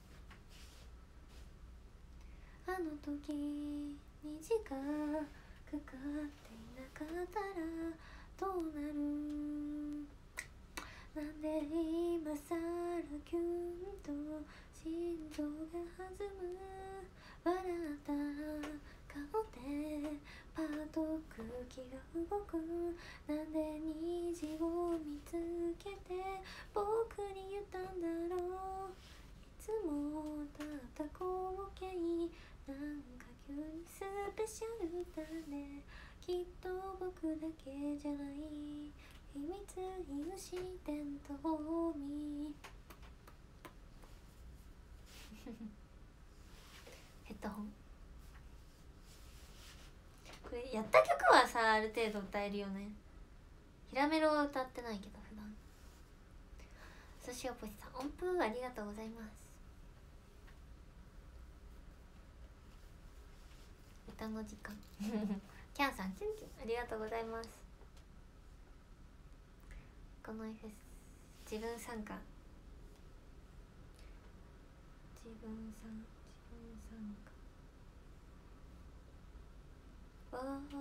あの時虹がかかっていなかったらどうなる。なんで今さらキュンと心臓が弾む。笑った顔でパッと空気が動く。なんで虹を見つけて僕に言ったんだろう。いつもだった光景、なんか急にスペシャルだね。きっと僕だけじゃない秘密インシデントを見ヘッドホン。これやった曲はさある程度歌えるよね。ヒラメロは歌ってないけど普段。そしおぽしさん音符ありがとうございます。歌の時間キャンさんキュンキュンありがとうございます。この FS 自分参加、自分参加。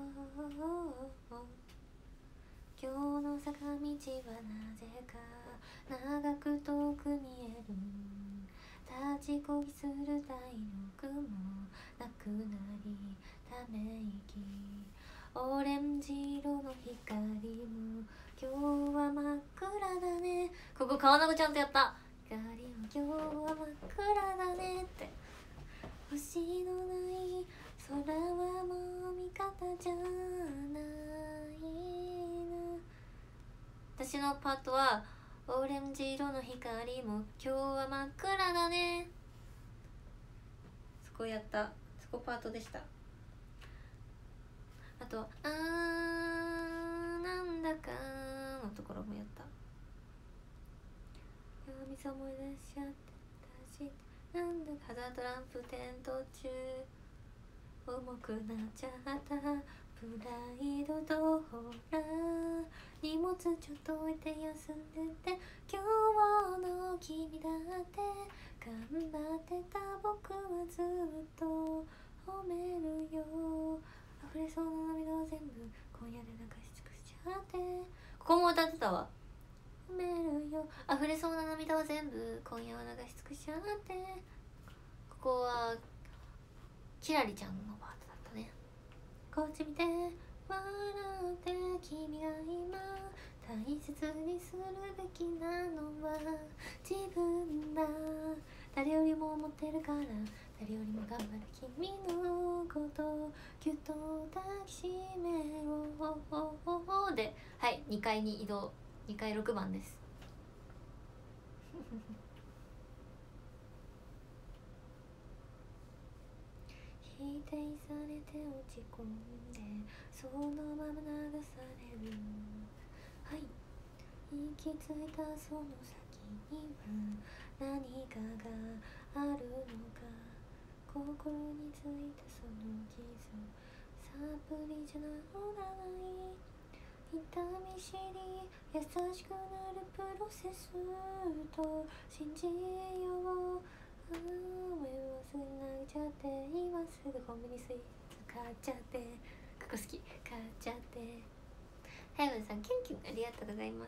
今日の坂道はなぜか長く遠く見える。立ちこぎする太陽もなくなりため息。オレンジ色の光も今日は真っ暗だね。ここ川中ちゃんとやった。光も今日は真っ暗だねって。星のない空はもう味方じゃないな。私のパートはオレンジ色の光も今日は真っ暗だね。そこやった、そこパートでした。あとなんだかのところもやった。水思い出しちゃってたし、なんだかハザードランプ点灯中、重くなっちゃった、プライドとほら荷物ちょっと置いて休んでて、今日の君だって頑張ってた僕はずっと褒めるよ、溢れそうな涙を全部今夜で流し尽くしちゃって。ここも歌ってたわ。褒めるよ、溢れそうな涙を全部今夜は流し尽くしちゃって。ここはキラリちゃんのパートだったね。こっち見て笑って君が今大切にするべきなのは自分だ、誰よりも思ってるから、誰よりも頑張る君のことぎゅっと抱きしめろで、はい、2階に移動。2階6番です否定されて落ち込んでそのまま流される。はい、行き着いたその先には何かがあるのか、心についたその傷サプリじゃ治らない、痛み知り優しくなるプロセスと信じよう。目はすぐ泣いちゃって、今すぐコンビニスイーツ買っちゃって、ここ好き買っちゃって。ハイブンさんキュンキュンありがとうございます。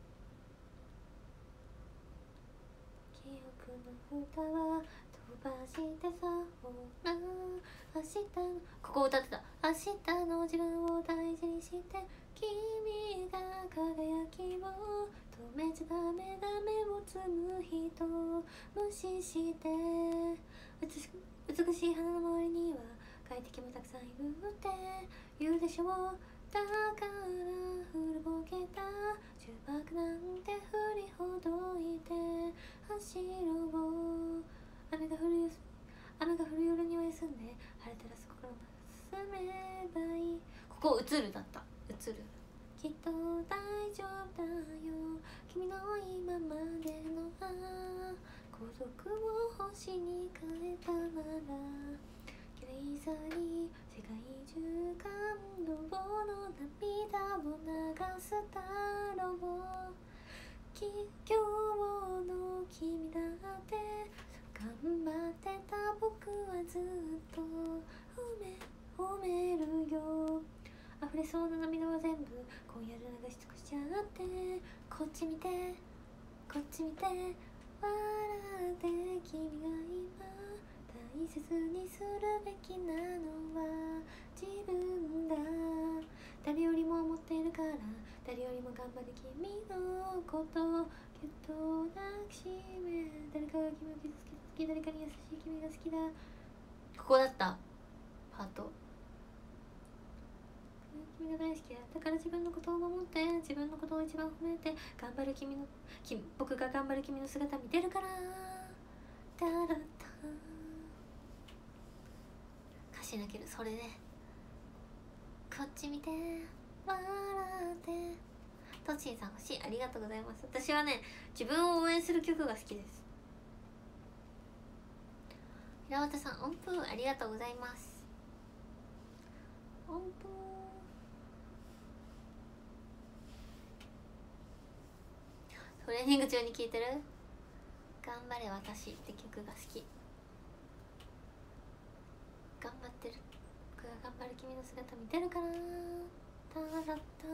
記憶の蓋は飛ばしてさ、ほら明日の、ここ歌ってた。明日の自分を大事にして、君が輝きを止めちゃダメだ、目をつむ人無視して、美しい花の周りには快適もたくさんいるって言うでしょう。だから古ぼけた呪縛なんて振りほどいて走ろう。雨が降る夜には休んで、晴れたら心を進めばいい。ここ映るだった。映る。きっと大丈夫だよ、君の今までの孤独を星に変えたなら、綺麗さに世界中感動の涙を流すだろう。今日の君だって頑張ってた僕はずっと褒めるよ。溢れそうな涙は全部今夜で流し尽くしちゃって、こっち見てこっち見て笑って君が今大切にするべきなのは自分だ、誰よりも思ってるから、誰よりも頑張る君のことぎゅっと抱きしめ、誰かが君を傷つけた時、誰かに優しい君が好きだ。ここだったパート。君が大好きだ、だから自分のことを守って、自分のことを一番褒めて、頑張る僕が頑張る君の姿見てるから。タラタ歌詞抜ける。それでこっち見て笑って。トッチンさん欲しい、ありがとうございます。私はね、自分を応援する曲が好きです。平綿さん音符ありがとうございます。音符トレーニング中に聴いてる頑張れ私って曲が好き。頑張ってる、僕が頑張る君の姿見てるから。タラッタ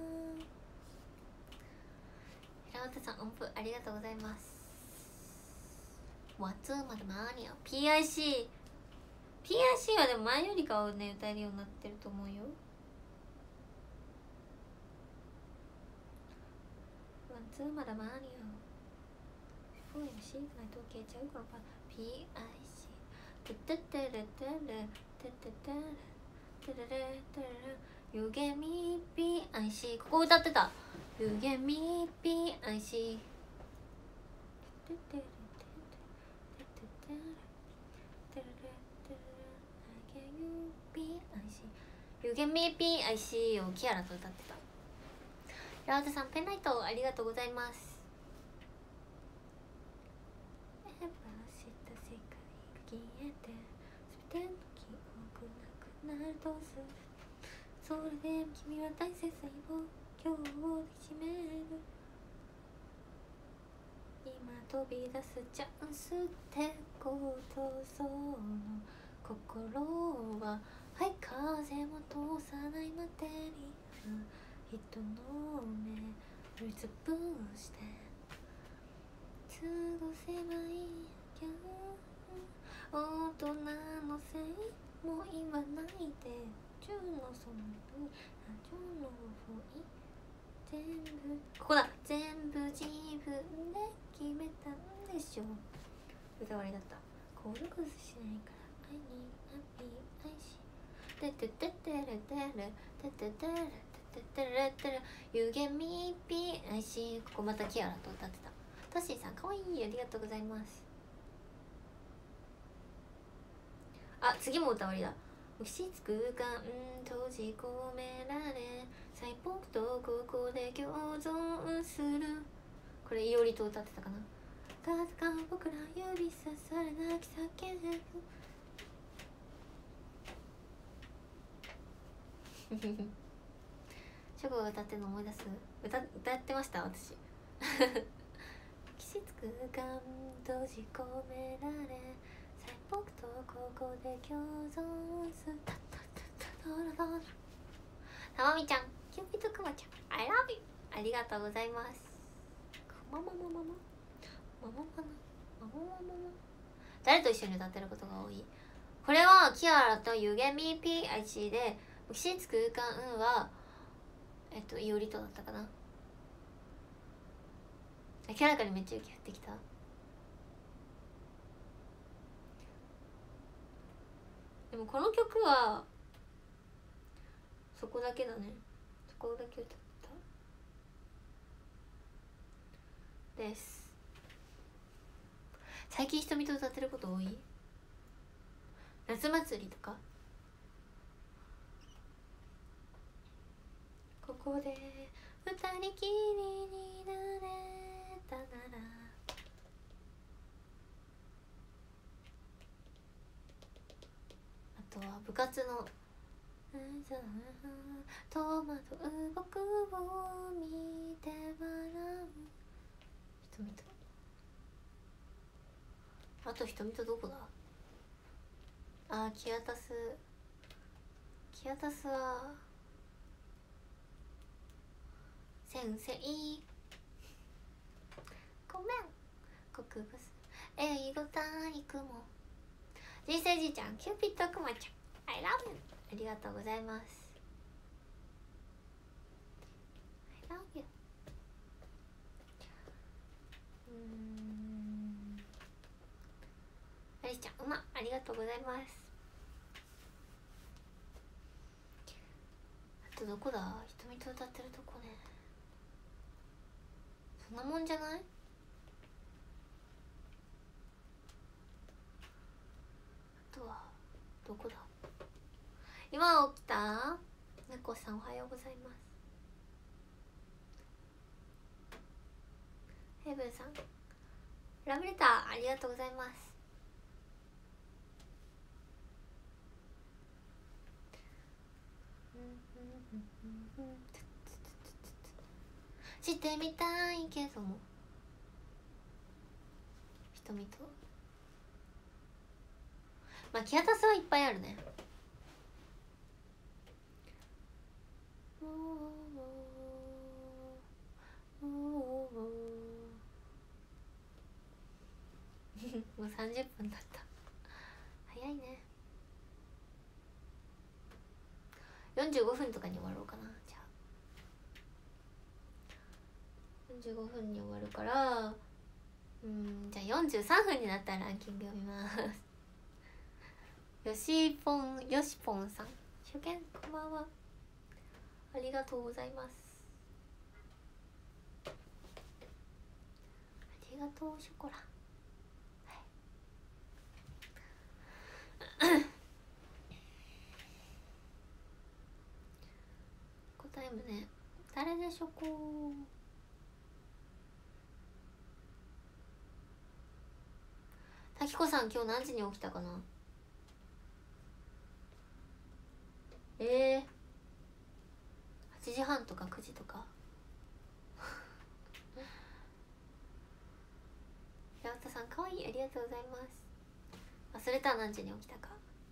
平綿さん音符ありがとうございます。ワツーマでマーニア PIC はでも前よりかはね歌えるようになってると思うよ。ワツーマでマーニア不 MC がないと消えちゃうから。 PIC トゥトゥトゥルトゥルトゥトゥトゥルトゥルルトゥルル湯気み PIC ここ歌ってた。 You get me PIC You get me PIC をキアラと歌ってた。ラウドさんペンライトありがとうございます。それでも君は大切に今日を決める。今飛び出すチャンスってことその心ははい風も通さないマテリア人の目振りつぶして過ごせばいいけど大人のせいも言わないで10のその2 10の5全部ここだ全部自分で決めたんでしょ歌割りだったコールクスしないから愛にハッピー愛しててててれてれてててれててれてれ You get me PIC ここまたキアラと歌ってたトッシーさんかわいいありがとうございますあ次も歌割りだ無しつ空間閉じ込められ細胞とここで共存するこれいおりと歌ってたかな戦う僕ら指さされ泣き叫ぶショコが歌ってるの思い出す歌ってました私季節空間閉じ込められ僕とここで共存するたまみちゃんキューピッドクマちゃん I love you ありがとうございますマママママママママ誰と一緒に歌ってることが多いこれはキアラとユゲミ PIC で季節空間はイオリとだったかな明らかにめっちゃ雪降ってきたでもこの曲はそこだけだねそこだけ歌ったです最近瞳と歌ってること多い夏祭りとかここで二人きりになれたならあとは部活の戸惑う僕を見て笑う瞳とあと瞳とどこだあキアタスは先生ごめん国語英語体育も人生じいちゃんキューピッドクマちゃん I love you ありがとうございます I love you アリスちゃんありがとうございますあとどこだ瞳と歌ってるとこねそんなもんじゃないあとはどこだ今起きた猫さんおはようございますヘブンさんラブレターありがとうございますしてみたいけども瞳とまあキアタスはいっぱいあるねもう30分だった早いね45分とかに終わろうかなじゃあ45分に終わるからじゃあ43分になったらランキング読みますよしぽんさん初見こんばんはありがとうございますりがとうショコラ。答えもね、誰でしょこ滝子さん今日何時に起きたかな。8時半とか9時とか。八幡さんかわいい、ありがとうございます。忘れた何時に起きたか。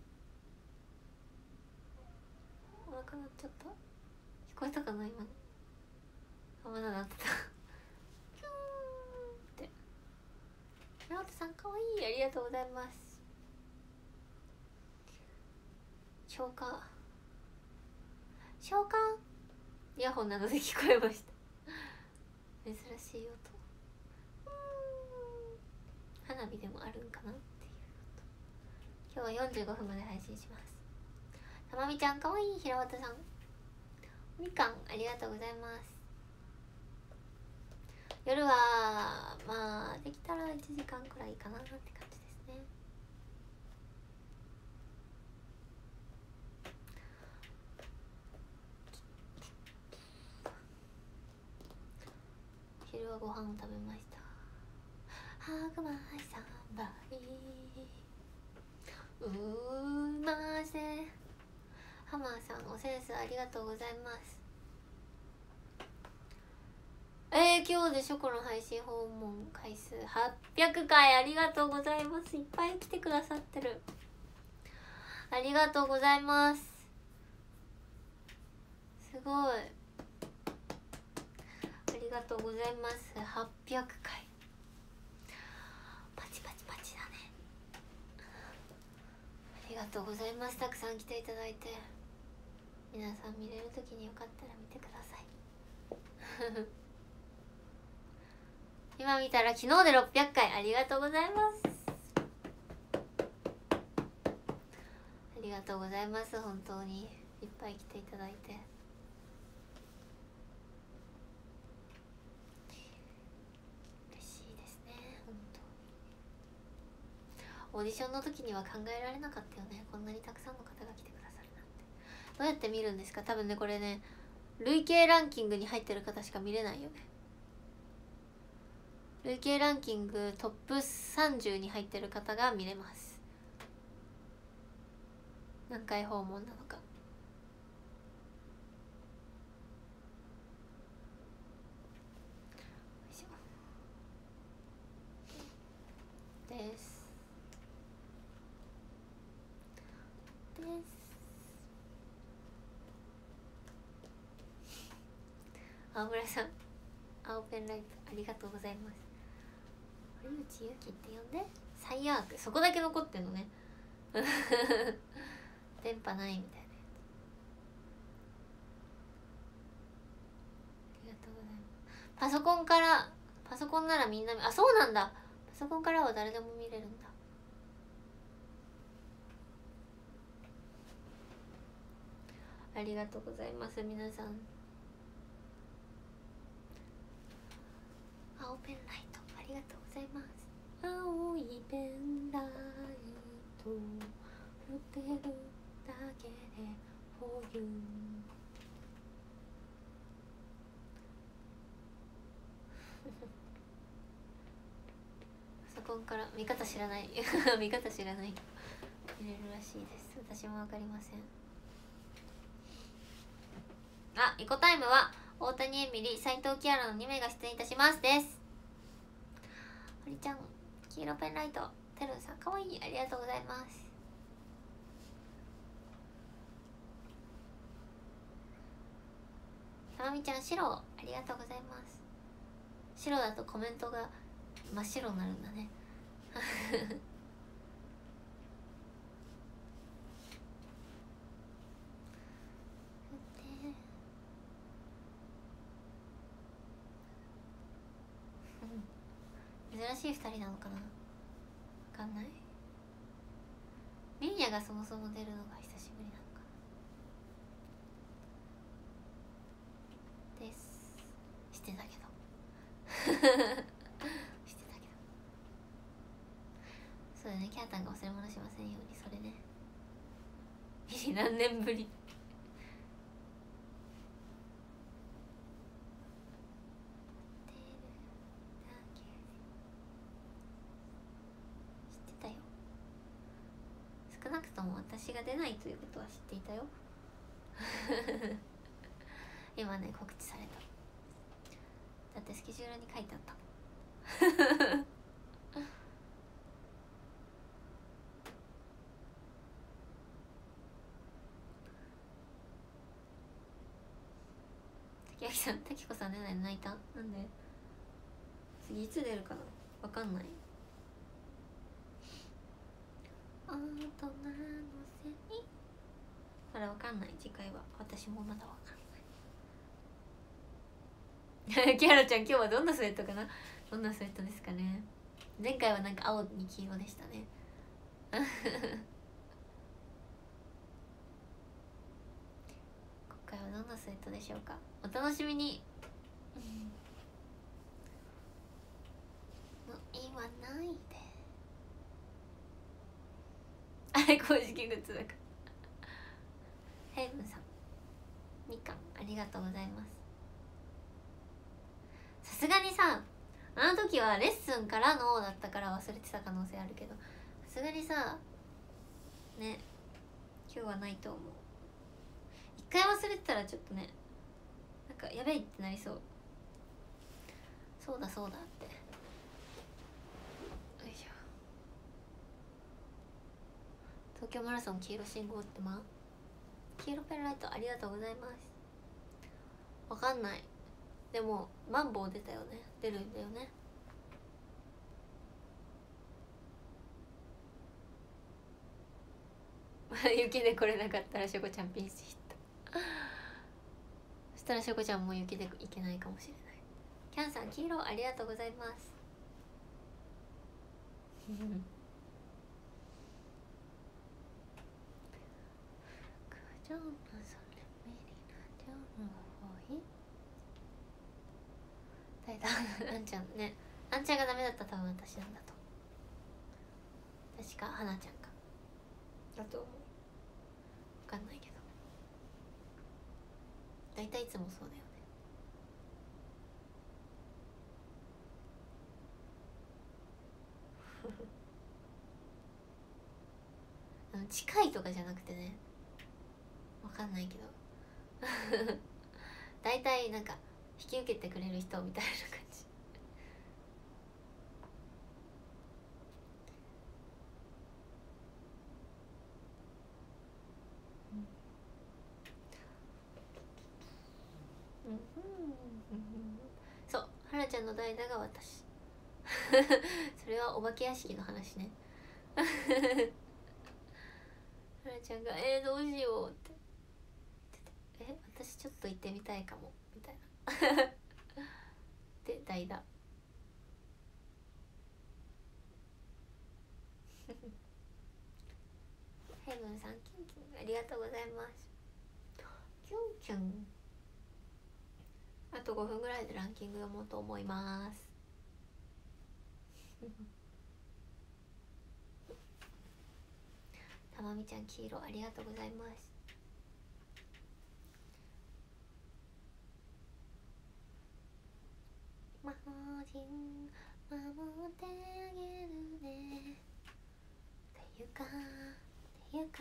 お腹鳴っちゃった。聞こえたかな今の。あ、まだ鳴ってた。キューンって。八幡さんかわいい、ありがとうございます。消化イヤホンなどで聞こえました。珍しい音。花火でもあるんかなっていう音。今日は45分まで配信します。たまみちゃんかわいい、平綿さんみかんありがとうございます。夜はまあできたら1時間くらいかなって感じですね。昼はご飯を食べました。白米3杯ませ。ハマーさんおセンスありがとうございます。今日でショコの配信訪問回数800回ありがとうございます。いっぱい来てくださってる。ありがとうございます。すごい、ありがとうございます。800回パチパチパチだね。ありがとうございます。たくさん来ていただいて。皆さん見れる時によかったら見てください。今見たら昨日で600回ありがとうございます。ありがとうございます。本当にいっぱい来ていただいて嬉しいですね。本当オーディションの時には考えられなかったよね、こんなにたくさんの方が来てくださるなんて。どうやって見るんですか。多分ねこれね累計ランキングに入ってる方しか見れないよね。累計ランキングトップ30に入ってる方が見れます。何回訪問なのか。です青村さん青ペンライトありがとうございます。堀内ゆきって呼んでサイアーク、そこだけ残ってんのね。電波ないみたいなやつ。ありがとうございます。パソコンならみんなあ、そうなんだ。パソコンからは誰でも見れるんだ。ありがとうございます皆さん。青ペンライトありがとうございます。青いペンライト振ってるだけでフォーユー。パソコンから見方知らない。見方知らない見れるらしいです。私も分かりません。あ、イコタイムは大谷エミリ、斉藤キアラの2名が出演いたしますです。堀ちゃん黄色ペンライト、てるんさんかわいい、ありがとうございます。たまみちゃん白ありがとうございます。白だとコメントが真っ白になるんだね。珍しい2人なのかな、分かんない。ミリアがそもそも出るのが久しぶりなのかな。ですしてたけどしてたけだね、キャータンが忘れ物しませんように。それね何年ぶり。知ってたよ。少なくとも私が出ないということは知っていたよ今ね、告知された。だってスケジュールに書いてあった竹脇さん、滝子さん出ないの泣いた？なんで？次いつ出るかな、わかんない。大人のせい、まだわかんない。次回は私もまだわかんないキャラちゃん、今日はどんなスウェットかな。どんなスウェットですかね。前回はなんか青に黄色でしたね今回はどんなスウェットでしょうか。お楽しみにもう言わないで。あれ公式グッズだからヘイブンさん、みかんありがとうございます。さすがにさ、あの時はレッスンからのだったから忘れてた可能性あるけど、さすがにさね、今日はないと思う。一回忘れてたらちょっとね、なんかやべえってなりそう。そうだそうだって。よいしょ。東京マラソン黄色信号って黄色ペンライトありがとうございます。わかんない。でもマンボウ出たよね。出るんだよね。雪で来れなかったらしょこちゃんピンチヒットそしたらしょこちゃんも雪で行けないかもしれない。キャンさん、黄色ありがとうございますあんちゃんね、あんちゃんがダメだったら多分私なんだと。確か花ちゃんかだと思う。分かんないけど、大体いつもそうだよね近いとかじゃなくてね、分かんないけど大体なんか引き受けてくれる人みたいな感じそう、はなちゃんの代打が私それはお化け屋敷の話ねはなちゃんが「どうしよう」って言ってて「私ちょっと行ってみたいかも」みたいなで代打ヘイブンさん、キュンキュンありがとうございます。キュンキュン。あと5分ぐらいでランキング読もうと思いますたまみちゃん、黄色ありがとうございます。魔法陣守ってあげるねっていうか言うて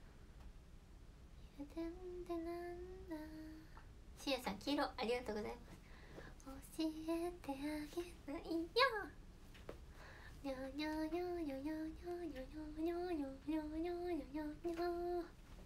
んってなんだ。しやさん、黄色ありがとうございます。教えてあげないよにょにょにょにょにょにょにょにょにょにょにょにょにょにょにょ。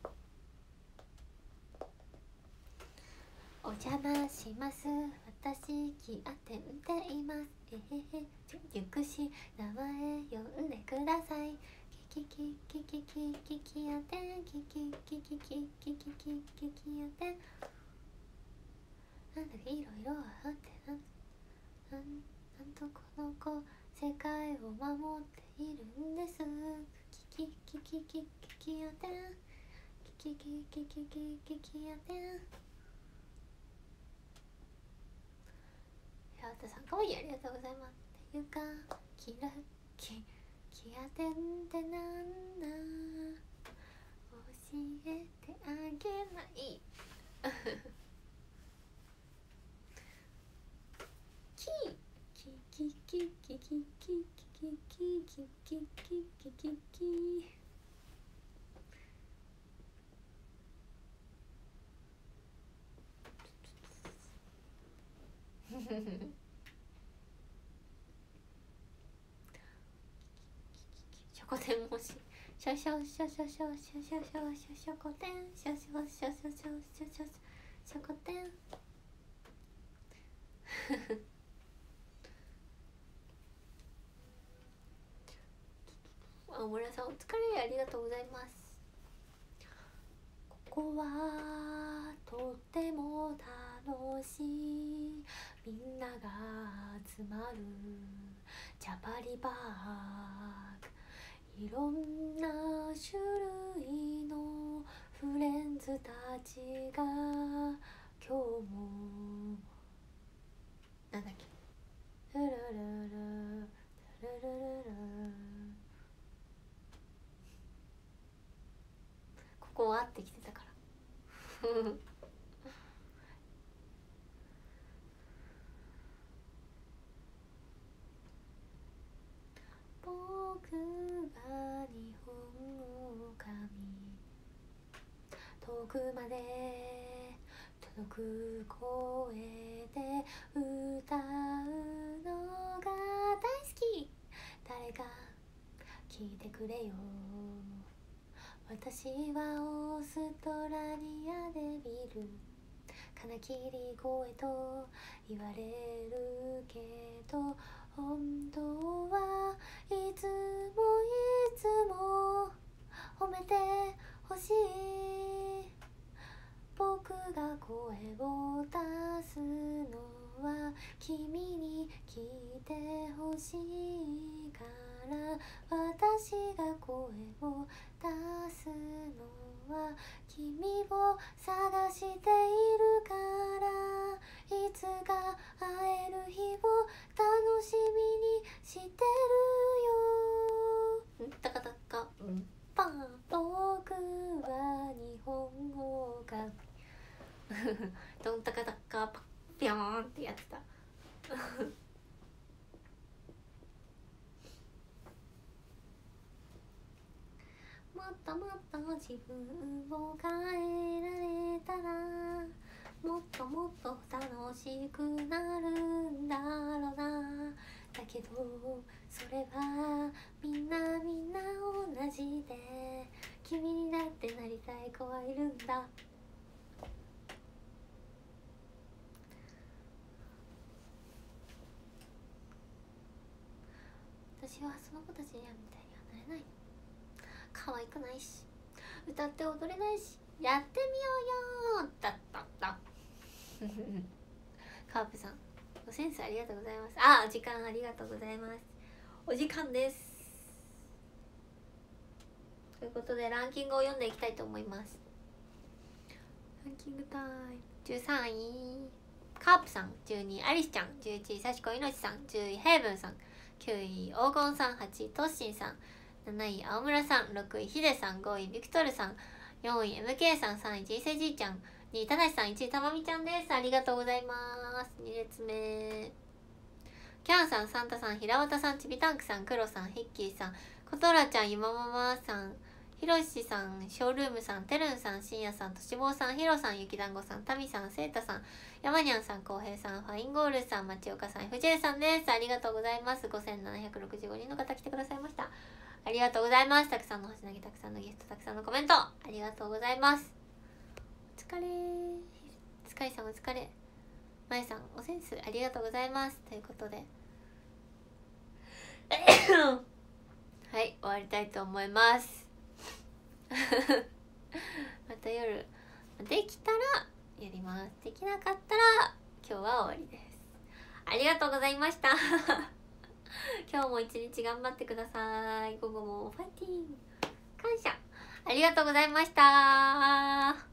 お邪魔します。私気当てています。ゆくし名前呼んでください。キキキキキキキ当てキキキキキキキキキキ当て。なんだかいろいろあってなんとこの子世界を守っているんです。キキキキキキキ当てキキキキキキキキ当て。八幡さん、かわいいありがとうございます。っていうかキラキき当てってなんだ、教えてあげないキキキキキキキキキキキキキキキショコテンもしシャシャシャシャシャシャシャシャシャシャコテンシャシャシャシャシャシャシャシャコテン青村さんお疲れ、ありがとうございます。ここはとっても楽しい、みんなが集まるジャパリバーグ、いろんな種類のフレンズたちが今日もなんだっけ、ルルルルルルルルル、ここはってきてたから僕は日本狼、遠くまで届く声で歌うのが大好き、誰か聞いてくれよ、私はオーストラリアで見る金切り声と言われるけど、本当はいつも褒めてほしい、僕が声を出すのは君に聞いてほしいから、私が声を出すのは君を探しているから、いつか会える日を楽しみにしてるよ、タカタカパン、僕は日本語がドンタカタカパッピョーンってやってたもっともっと自分を変えられたら、もっともっと楽しくなるんだろうな、だけどそれはみんな同じで、君になってなりたい子はいるんだ、私はその子たちにはみたいにはなれない、可愛くないし歌って踊れないし、やってみようよだったったカープさんごセンスありがとうございます。あ、時間ありがとうございます。お時間です。ということでランキングを読んでいきたいと思います。ランキングタイム、13位カープさん、12位アリスちゃん、11位さしこいのちさん、10位ヘイブンさん、9位黄金さん、8位トッシンさん、7位青村さん、6位ヒデさん、5位ビクトルさん、4位 MK さん、3位人生じいちゃん、2位ただしさん、1位たまみちゃんです。ありがとうございます。2列目キャンさん、サンタさん、平綿さん、ちびタンクさん、クロさん、ヒッキーさん、コトラちゃん、ゆまママさん、ひろしさん、ショールームさん、てるんさん、しんやさん、としぼうさん、ひろさん、ゆきだんごさん、たみさん、せいたさん、やまにゃんさん、こうへいさん、ファインゴールさん、まちおかさん、FJ さんです。ありがとうございます。5765人の方来てくださいました。ありがとうございます。たくさんの星投げ、たくさんのゲスト、たくさんのコメント、ありがとうございます。お疲れー。スカイさんお疲れ。まえさんおセンスありがとうございます。ということではい終わりたいと思いますまた夜できたらやります。できなかったら今日は終わりです。ありがとうございました今日も一日頑張ってください。午後もファイティング感謝ありがとうございました。